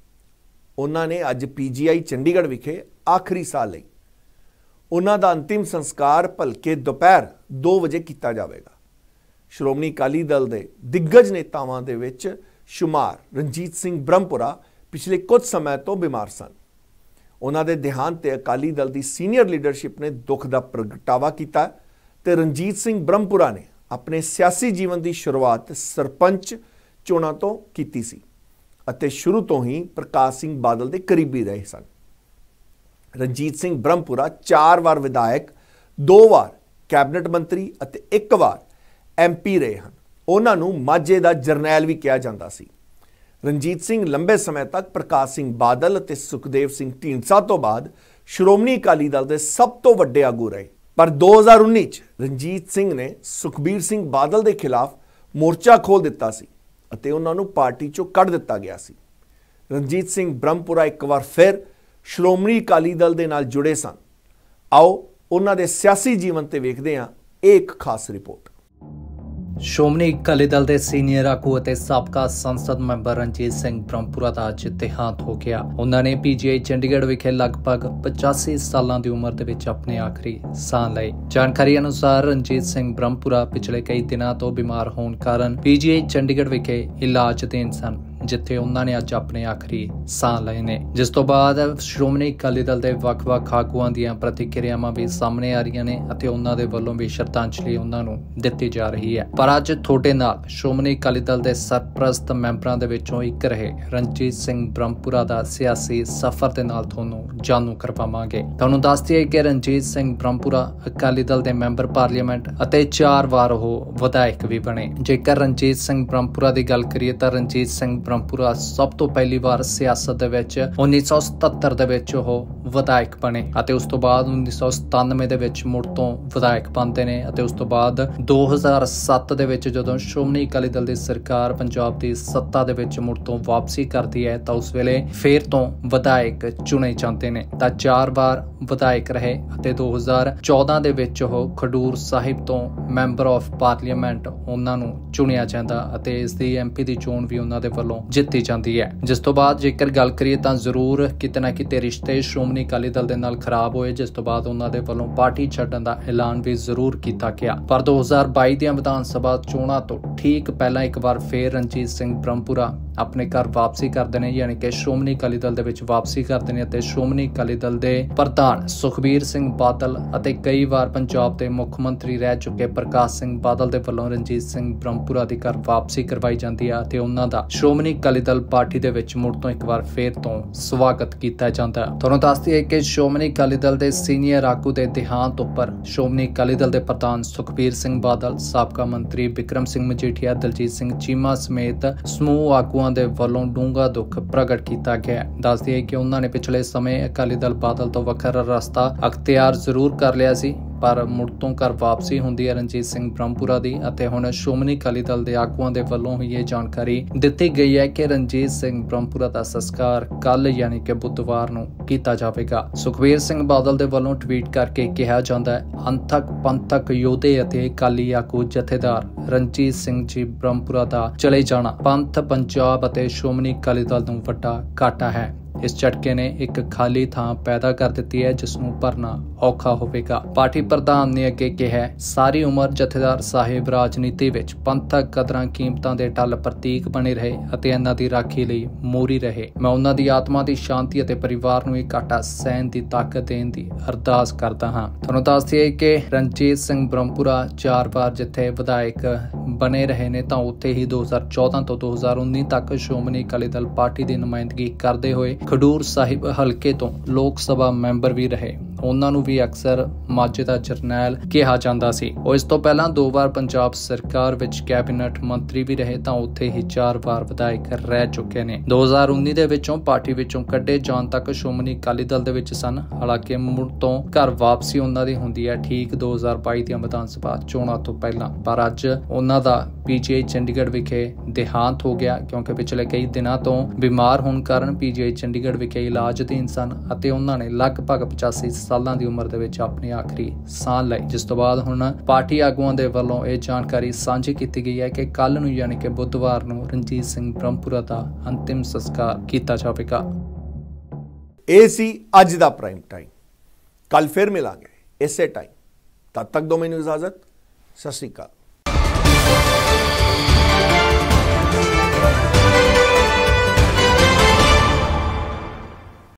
ਉਹਨਾਂ ਨੇ ਅੱਜ PGI ਚੰਡੀਗੜ੍ਹ ਵਿਖੇ ਆਖਰੀ ਸਾਹ ਲਈ ਉਹਨਾਂ ਦਾ ਅੰਤਿਮ ਸੰਸਕਾਰ ਭਲਕੇ ਦੁਪਹਿਰ 2 ਵਜੇ ਕੀਤਾ ਜਾਵੇਗਾ। ਸ਼੍ਰੋਮਣੀ ਅਕਾਲੀ ਦਲ ਦੇ ਦਿੱਗਜ ਨੇਤਾਵਾਂ ਦੇ ਵਿੱਚ ਸ਼ੁਮਾਰ ਰਣਜੀਤ ਸਿੰਘ ਬ੍ਰਹਮਪੁਰਾ ਪਿਛਲੇ ਕੁਝ ਸਮੇਂ ਤੋਂ ਬਿਮਾਰ ਸਨ। ਉਹਨਾਂ ਦੇ ਦੇਹਾਂਤ ਤੇ ਅਕਾਲੀ ਦਲ ਦੀ ਸੀਨੀਅਰ ਲੀਡਰਸ਼ਿਪ ਨੇ ਦੁੱਖ ਦਾ ਪ੍ਰਗਟਾਵਾ ਕੀਤਾ ਤੇ ਰਣਜੀਤ ਸਿੰਘ ਬ੍ਰਹਮਪੁਰਾ ਨੇ ਆਪਣੇ ਸਿਆਸੀ ਜੀਵਨ ਦੀ ਸ਼ੁਰੂਆਤ ਸਰਪੰਚ ਚੋਣਾਂ ਤੋਂ ਕੀਤੀ ਸੀ ਅਤੇ ਸ਼ੁਰੂ ਤੋਂ ਹੀ ਪ੍ਰਕਾਸ਼ ਸਿੰਘ ਬਾਦਲ ਦੇ ਕਰੀਬੀ ਰਹੇ ਸਨ। ਰਣਜੀਤ ਸਿੰਘ ਬ੍ਰਹਮਪੁਰਾ 4 ਵਾਰ ਵਿਧਾਇਕ, 2 ਵਾਰ ਕੈਬਨਿਟ ਮੰਤਰੀ ਅਤੇ 1 ਵਾਰ MP ਰਹੇ ਹਨ। ਉਹਨਾਂ ਨੂੰ ਮਾਝੇ ਦਾ ਜਰਨੈਲ ਵੀ ਕਿਹਾ ਜਾਂਦਾ ਸੀ। ਰਣਜੀਤ ਸਿੰਘ ਲੰਬੇ ਸਮੇਂ ਤੱਕ ਪ੍ਰਕਾਸ਼ ਸਿੰਘ ਬਾਦਲ ਅਤੇ ਸੁਖਦੇਵ ਸਿੰਘ ਢੀਂਡਸਾ ਤੋਂ ਬਾਅਦ ਸ਼੍ਰੋਮਣੀ ਅਕਾਲੀ ਦਲ ਦੇ ਸਭ ਤੋਂ ਵੱਡੇ ਆਗੂ ਰਹੇ। ਪਰ 2019 'ਚ ਰਣਜੀਤ ਸਿੰਘ ਨੇ ਸੁਖਬੀਰ ਸਿੰਘ ਬਾਦਲ ਦੇ ਖਿਲਾਫ ਮੋਰਚਾ ਖੋਲ੍ਹ ਦਿੱਤਾ ਸੀ ਅਤੇ ਉਹਨਾਂ ਨੂੰ ਪਾਰਟੀ ਚੋਂ ਕੱਢ ਦਿੱਤਾ ਗਿਆ ਸੀ। ਰਣਜੀਤ ਸਿੰਘ ਬ੍ਰਹਮਪੁਰਾ ਇੱਕ ਵਾਰ ਫਿਰ ਸ਼੍ਰੋਮਣੀ ਅਕਾਲੀ ਦਲ ਦੇ ਨਾਲ ਜੁੜੇ ਸਨ। ਆਓ ਉਹਨਾਂ ਦੇ ਸਿਆਸੀ ਜੀਵਨ ਤੇ ਵੇਖਦੇ ਹਾਂ ਇਹ ਇੱਕ ਖਾਸ ਰਿਪੋਰਟ। ਸ਼੍ਰੋਮਣੀ ਅਕਾਲੀ ਦਲ ਦੇ ਸੀਨੀਅਰ ਆਗੂ ਅਤੇ ਸਾਬਕਾ ਸੰਸਦ ਮੈਂਬਰ ਰਣਜੀਤ ਸਿੰਘ ਬ੍ਰਹਮਪੁਰਾ ਦਾ ਅੱਜ ਦੇਹਾਂਤ ਹੋ ਗਿਆ। ਉਹਨਾਂ ਨੇ PGI ਚੰਡੀਗੜ੍ਹ ਵਿਖੇ ਲਗਭਗ 85 ਸਾਲਾਂ ਦੀ ਉਮਰ ਦੇ ਵਿੱਚ ਆਪਣੇ ਆਖਰੀ ਸਾਹ ਲਏ। ਜਾਣਕਾਰੀ ਅਨੁਸਾਰ ਰਣਜੀਤ ਸਿੰਘ ਬ੍ਰਹਮਪੁਰਾ ਪਿਛਲੇ ਕਈ ਦਿਨਾਂ ਤੋਂ ਬਿਮਾਰ ਹੋਣ ਕਾਰਨ PGI ਚੰਡੀਗੜ੍ਹ ਵਿਖੇ ਇਲਾਜ ਅਧੀਨ ਸਨ, ਜਿੱਥੇ ਉਹਨਾਂ ਨੇ ਅੱਜ ਆਪਣੇ ਆਖਰੀ ਸਾਹ ਲਏ ਨੇ। ਜਿਸ ਤੋਂ ਬਾਅਦ ਸ਼੍ਰੋਮਣੀ ਅਕਾਲੀ ਦਲ ਦੇ ਵੱਖ-ਵੱਖ ਆਗੂਆਂ ਦੀਆਂ ਪ੍ਰਤੀਕਿਰਿਆਵਾਂ ਵੀ ਸਾਹਮਣੇ ਆ ਰਹੀਆਂ ਨੇ ਅਤੇ ਉਹਨਾਂ ਦੇ ਵੱਲੋਂ ਵੀ ਸ਼ਰਧਾਂਜਲੀ ਉਹਨਾਂ ਨੂੰ ਦਿੱਤੀ ਜਾ ਰਹੀ ਹੈ। ਪਰ ਅੱਜ ਤੁਹਾਡੇ ਨਾਲ ਸ਼੍ਰੋਮਣੀ ਅਕਾਲੀ ਦਲ ਦੇ ਸਰਪ੍ਰਸਤ ਮੈਂਬਰਾਂ ਦੇ ਵਿੱਚੋਂ ਇੱਕ ਰਹੇ ਰਣਜੀਤ ਸਿੰਘ ਬ੍ਰਹਮਪੁਰਾ ਦਾ ਸਿਆਸੀ ਸਫ਼ਰ ਦੇ ਨਾਲ ਤੁਹਾਨੂੰ ਜਾਣੂ ਕਰਵਾਵਾਂਗੇ। ਤੁਹਾਨੂੰ ਦੱਸ ਦਈਏ ਕਿ ਰਣਜੀਤ ਸਿੰਘ ਬ੍ਰਹਮਪੁਰਾ ਅਕਾਲੀ ਦਲ ਦੇ ਮੈਂਬਰ ਪਾਰਲੀਮੈਂਟ ਅਤੇ 4 ਵਾਰ ਉਹ ਵਿਧਾਇਕ ਵੀ ਬਣੇ। ਜੇਕਰ ਰਣਜੀਤ ਸਿੰਘ ਬ੍ਰਹਮਪੁਰਾ ਦੀ ਗੱਲ ਕਰੀਏ ਤਾਂ ਰਣਜੀਤ ਸਿੰਘ ਬ੍ਰਹਮਪੁਰਾ ਸਭ ਤੋਂ ਪਹਿਲੀ ਵਾਰ ਸਿਆਸਤ ਦੇ ਵਿੱਚ 1977 ਦੇ ਵਿੱਚ ਉਹ ਵਿਧਾਇਕ ਬਣੇ ਅਤੇ ਉਸ ਤੋਂ ਬਾਅਦ 1997 ਦੇ ਵਿੱਚ ਮੁੜ ਤੋਂ ਵਿਧਾਇਕ ਬਣਦੇ ਨੇ ਅਤੇ ਉਸ ਤੋਂ ਬਾਅਦ 2007 ਦੇ ਵਿੱਚ ਜਦੋਂ ਸ਼੍ਰੋਮਣੀ ਅਕਾਲੀ ਦਲ ਦੀ ਸਰਕਾਰ ਪੰਜਾਬ ਦੀ ਸੱਤਾ ਦੇ ਵਿੱਚ ਮੁੜ ਤੋਂ ਵਾਪਸੀ ਕਰਦੀ ਹੈ ਤਾਂ ਉਸ ਵੇਲੇ ਫੇਰ ਤੋਂ ਵਿਧਾਇਕ ਚੁਣੇ ਜਾਂਦੇ ਨੇ। ਤਾਂ 4 ਵਾਰ ਵਿਧਾਇਕ ਰਹੇ ਅਤੇ 2014 ਦੇ ਵਿੱਚ ਉਹ ਖਡੂਰ ਸਾਹਿਬ ਤੋਂ ਮੈਂਬਰ ਆਫ ਪਾਰਲੀਮੈਂਟ ਉਹਨਾਂ ਨੂੰ ਚੁਣਿਆ ਜਾਂਦਾ ਅਤੇ ਇਸ ਦੀ MP ਦੀ ਚੋਣ ਵੀ ਉਹਨਾਂ ਦੇ ਵੱਲੋਂ ਜਿੱਤੀ ਜਾਂਦੀ ਹੈ। ਜਿਸ ਤੋਂ ਬਾਅਦ ਜੇਕਰ ਗੱਲ ਕਰੀਏ ਤਾਂ ਜ਼ਰੂਰ ਕਿਤੇ ਨਾ ਕਿਤੇ ਰਿਸ਼ਤੇ ਸ਼੍ਰੋਮਣੀ ਅਕਾਲੀ ਦਲ ਦੇ ਨਾਲ ਖਰਾਬ ਹੋਏ, ਜਿਸ ਤੋਂ ਬਾਅਦ ਉਹਨਾਂ ਦੇ ਵੱਲੋਂ ਪਾਰਟੀ ਛੱਡਣ ਦਾ ਐਲਾਨ ਵੀ ਜ਼ਰੂਰ ਕੀਤਾ ਗਿਆ। ਪਰ 2022 ਦੀਆਂ ਵਿਧਾਨ ਸਭਾ ਚੋਣਾਂ ਤੋਂ ਠੀਕ ਪਹਿਲਾਂ ਇੱਕ ਵਾਰ ਫੇਰ ਰਣਜੀਤ ਸਿੰਘ ਬ੍ਰਹਮਪੁਰਾ ਆਪਣੇ ਘਰ ਵਾਪਸੀ ਕਰਦੇ ਨੇ, ਯਾਨੀ ਕਿ ਸ਼੍ਰੋਮਣੀ ਅਕਾਲੀ ਦਲ ਦੇ ਵਿੱਚ ਵਾਪਸੀ ਕਰਦੇ ਨੇ ਅਤੇ ਸ਼੍ਰੋਮਣੀ ਅਕਾਲੀ ਦਲ ਦੇ ਪ੍ਰਧਾਨ ਸੁਖਬੀਰ ਸਿੰਘ ਬਾਦਲ ਅਤੇ ਕਈ ਵਾਰ ਪੰਜਾਬ ਦੇ ਮੁੱਖ ਮੰਤਰੀ ਰਹਿ ਚੁੱਕੇ ਪ੍ਰਕਾਸ਼ ਸਿੰਘ ਬਾਦਲ ਦੇ ਵੱਲੋਂ ਰਣਜੀਤ ਸਿੰਘ ਬ੍ਰਹਮਪੁਰਾ ਦੀ ਘਰ ਵਾਪਸੀ ਕਰਵਾਈ ਜਾਂਦੀ ਹੈ ਅਤੇ ਉਹਨਾਂ ਦਾ ਸ਼੍ਰੋਮਣੀ ਅਕਾਲੀ ਦਲ ਪਾਰਟੀ ਦੇ ਵਿੱਚ ਮੁੜ ਤੋਂ ਇੱਕ ਵਾਰ ਫੇਰ ਤੋਂ ਸਵਾਗਤ ਕੀਤਾ ਜਾਂਦਾ। ਤੁਹਾਨੂੰ ਦੱਸ ਦਈਏ ਕਿ ਸ਼੍ਰੋਮਣੀ ਅਕਾਲੀ ਦਲ ਦੇ ਸੀਨੀਅਰ ਆਗੂ ਦੇ ਦੇਹਾਂਤ ਉੱਪਰ ਸ਼੍ਰੋਮਣੀ ਅਕਾਲੀ ਦਲ ਦੇ ਪ੍ਰਧਾਨ ਸੁਖਬੀਰ ਸਿੰਘ ਬਾਦਲ, ਸਾਬਕਾ ਮੰਤਰੀ ਬਿਕਰਮ ਸਿੰਘ ਮਜੀਠੀਆ, ਦਲਜੀਤ ਸਿੰਘ ਚੀਮਾ ਸਮੇਤ ਸਮੂਹ ਆਗੂਆਂ ਦੇ ਵੱਲੋਂ ਡੂੰਘਾ ਦੁੱਖ ਪ੍ਰਗਟ ਕੀਤਾ ਗਿਆ। ਦੱਸ ਦਈਏ ਕਿ ਉਹਨਾਂ ਨੇ ਪਿਛਲੇ ਸਮੇਂ ਅਕਾਲੀ ਦਲ ਬਾਦਲ ਤੋਂ ਵੱਖਰਾ ਰਸਤਾ ਅਖਤਿਆਰ ਜ਼ਰੂਰ ਕਰ ਲਿਆ ਸੀ, ਪਰ ਮੁੜ ਤੋਂ ਘਰ ਵਾਪਸੀ ਹੁੰਦੀ ਹੈ ਰਣਜੀਤ ਸਿੰਘ ਬ੍ਰਹਮਪੁਰਾ ਦੀ ਅਤੇ ਹੁਣ ਸ਼੍ਰੋਮਣੀ ਅਕਾਲੀ ਦਲ ਦੇ ਆਗੂਆਂ ਦੇ ਵੱਲੋਂ ਹੀ ਇਹ ਜਾਣਕਾਰੀ ਦਿੱਤੀ ਗਈ ਹੈ ਕਿ ਰਣਜੀਤ ਸਿੰਘ ਬ੍ਰਹਮਪੁਰਾ ਦਾ ਸੰਸਕਾਰ ਕੱਲ ਯਾਨੀ ਕਿ ਬੁੱਧਵਾਰ ਨੂੰ ਕੀਤਾ ਜਾਵੇਗਾ। ਸੁਖਬੀਰ ਸਿੰਘ ਬਾਦਲ ਦੇ ਵੱਲੋਂ ਟਵੀਟ ਕਰਕੇ ਕਿਹਾ ਜਾਂਦਾ ਹੈ, ਅੰਤਕ ਪੰਥਕ ਯੋਧੇ ਅਤੇ ਅਕਾਲੀ ਆਗੂ ਜਥੇਦਾਰ ਰਣਜੀਤ ਸਿੰਘ ਜੀ ਬ੍ਰਹਮਪੁਰਾ ਦਾ ਚਲੇ ਜਾਣਾ ਪੰਥ, ਪੰਜਾਬ ਅਤੇ ਸ਼੍ਰੋਮਣੀ ਅਕਾਲੀ ਦਲ ਨੂੰ ਵੱਡਾ ਘਾਟਾ ਹੈ। ਇਸ ਝਟਕੇ ਨੇ ਇੱਕ ਖਾਲੀ ਥਾਂ ਪੈਦਾ ਕਰ ਦਿੱਤੀ ਹੈ ਜਿਸ ਨੂੰ ਭਰਨਾ ਔਖਾ ਹੋਵੇਗਾ। ਪਾਰਟੀ ਪ੍ਰਧਾਨ ਨੇ ਅੱਗੇ ਕਿਹਾ, ਸਾਰੀ ਉਮਰ ਜਥੇਦਾਰ ਸਾਹਿਬ ਰਾਜਨੀਤੀ ਵਿੱਚ ਪੰਥਕ ਕਦਰਾਂ ਕੀਮਤਾਂ ਦੇ ਢੱਲ ਪ੍ਰਤੀਕ ਬਣੇ ਰਹੇ ਅਤੇ ਇਹਨਾਂ ਦੀ ਰਾਖੀ ਲਈ ਮੋਹਰੀ ਰਹੇ। ਮੈਂ ਉਹਨਾਂ ਦੀ ਆਤਮਾ ਦੀ ਸ਼ਾਂਤੀ ਅਤੇ ਪਰਿਵਾਰ ਨੂੰ ਇਹ ਘਾਟਾ ਸਹਿਣ ਦੀ ਤਾਕਤ ਦੇਣ ਦੀ ਅਰਦਾਸ ਕਰਦਾ ਹਾਂ। ਤੁਹਾਨੂੰ ਦੱਸ ਦਈਏ ਕਿ ਰਣਜੀਤ ਸਿੰਘ ਬ੍ਰਹਮਪੁਰਾ 4 ਵਾਰ ਜਿੱਥੇ ਵਿਧਾਇਕ ਬਣੇ ਰਹੇ ਨੇ ਤਾਂ ਉੱਥੇ ਹੀ 2014 ਤੋਂ 2019 ਤੱਕ ਸ਼੍ਰੋਮਣੀ ਅਕਾਲੀ ਦਲ ਪਾਰਟੀ ਦੀ ਨੁਮਾਇੰਦਗੀ ਕਰਦੇ ਹੋਏ ਖਡੂਰ ਸਾਹਿਬ ਹਲਕੇ ਤੋਂ ਲੋਕ ਸਭਾ ਮੈਂਬਰ ਵੀ ਰਹੇ। ਉਹਨਾਂ ਨੂੰ ਵੀ ਅਕਸਰ ਮਾਝੇ ਦਾ ਜਰਨੈਲ ਕਿਹਾ ਜਾਂਦਾ ਸੀ। ਉਹ ਇਸ ਤੋਂ ਪਹਿਲਾਂ 2 ਵਾਰ ਪੰਜਾਬ ਸਰਕਾਰ ਵਿੱਚ ਕੈਬਨਿਟ ਮੰਤਰੀ ਵੀ ਰਹੇ ਤਾਂ ਉੱਥੇ ਹੀ 4 ਵਾਰ ਵਿਧਾਇਕ ਰਹਿ ਚੁੱਕੇ ਨੇ। 2019 ਦੇ ਵਿੱਚੋਂ ਪਾਰਟੀ ਵਿੱਚੋਂ ਕੱਢੇ ਜਾਣ ਤੱਕ ਸ਼੍ਰੋਮਣੀ ਅਕਾਲੀ ਦਲ ਦੇ ਵਿੱਚ ਸਨ। ਹਾਲਾਂਕਿ ਮੁੜ ਤੋਂ ਘਰ ਵਾਪਸੀ ਉਹਨਾਂ ਦੀ ਹੁੰਦੀ ਹੈ ਠੀਕ 2022 ਦੀਆਂ ਵਿਧਾਨ ਸਭਾ ਚੋਣਾਂ ਤੋਂ ਪਹਿਲਾਂ। ਪਰ ਅੱਜ ਉਹਨਾਂ ਦਾ PGI ਚੰਡੀਗੜ੍ਹ ਵਿਖੇ ਦੇਹਾਂਤ ਹੋ ਗਿਆ ਕਿਉਂਕਿ ਪਿਛਲੇ ਕਈ ਦਿਨਾਂ ਤੋਂ ਬਿਮਾਰ ਹੋਣ ਕਾਰਨ PGI ਚੰਡੀਗੜ੍ਹ ਵਿਖੇ ਇਲਾਜ ਅਧੀਨ ਸਨ ਅਤੇ ਉਹਨਾਂ ਨੇ ਲਗਭਗ 85 ਸਾਲਾਂ ਦੀ ਉਮਰ ਦੇ ਵਿੱਚ ਆਪਣੀ ਆਖਰੀ ਸਾਹ ਲਈ। ਜਿਸ ਤੋਂ ਬਾਅਦ ਹੁਣ ਪਾਰਟੀ ਆਗੂਆਂ ਦੇ ਵੱਲੋਂ ਇਹ ਜਾਣਕਾਰੀ ਸਾਂਝੀ ਕੀਤੀ ਗਈ ਹੈ ਕਿ ਕੱਲ ਨੂੰ ਯਾਨੀ ਕਿ ਬੁੱਧਵਾਰ ਨੂੰ ਰਣਜੀਤ ਸਿੰਘ ਬ੍ਰਹਮਪੁਰਾ ਦਾ ਅੰਤਿਮ ਸੰਸਕਾਰ ਕੀਤਾ ਜਾਵੇਗਾ। ਇਹ ਸੀ ਅੱਜ ਦਾ ਪ੍ਰਾਈਮ ਟਾਈਮ। ਕੱਲ ਫਿਰ ਮਿਲਾਂਗੇ ਇਸੇ ਟਾਈਮ। ਤਦ ਤੱਕ ਦੋ ਮੈਨੂੰ ਇਜਾਜ਼ਤ। ਸਤਿ ਸ਼੍ਰੀ ਅਕਾਲ।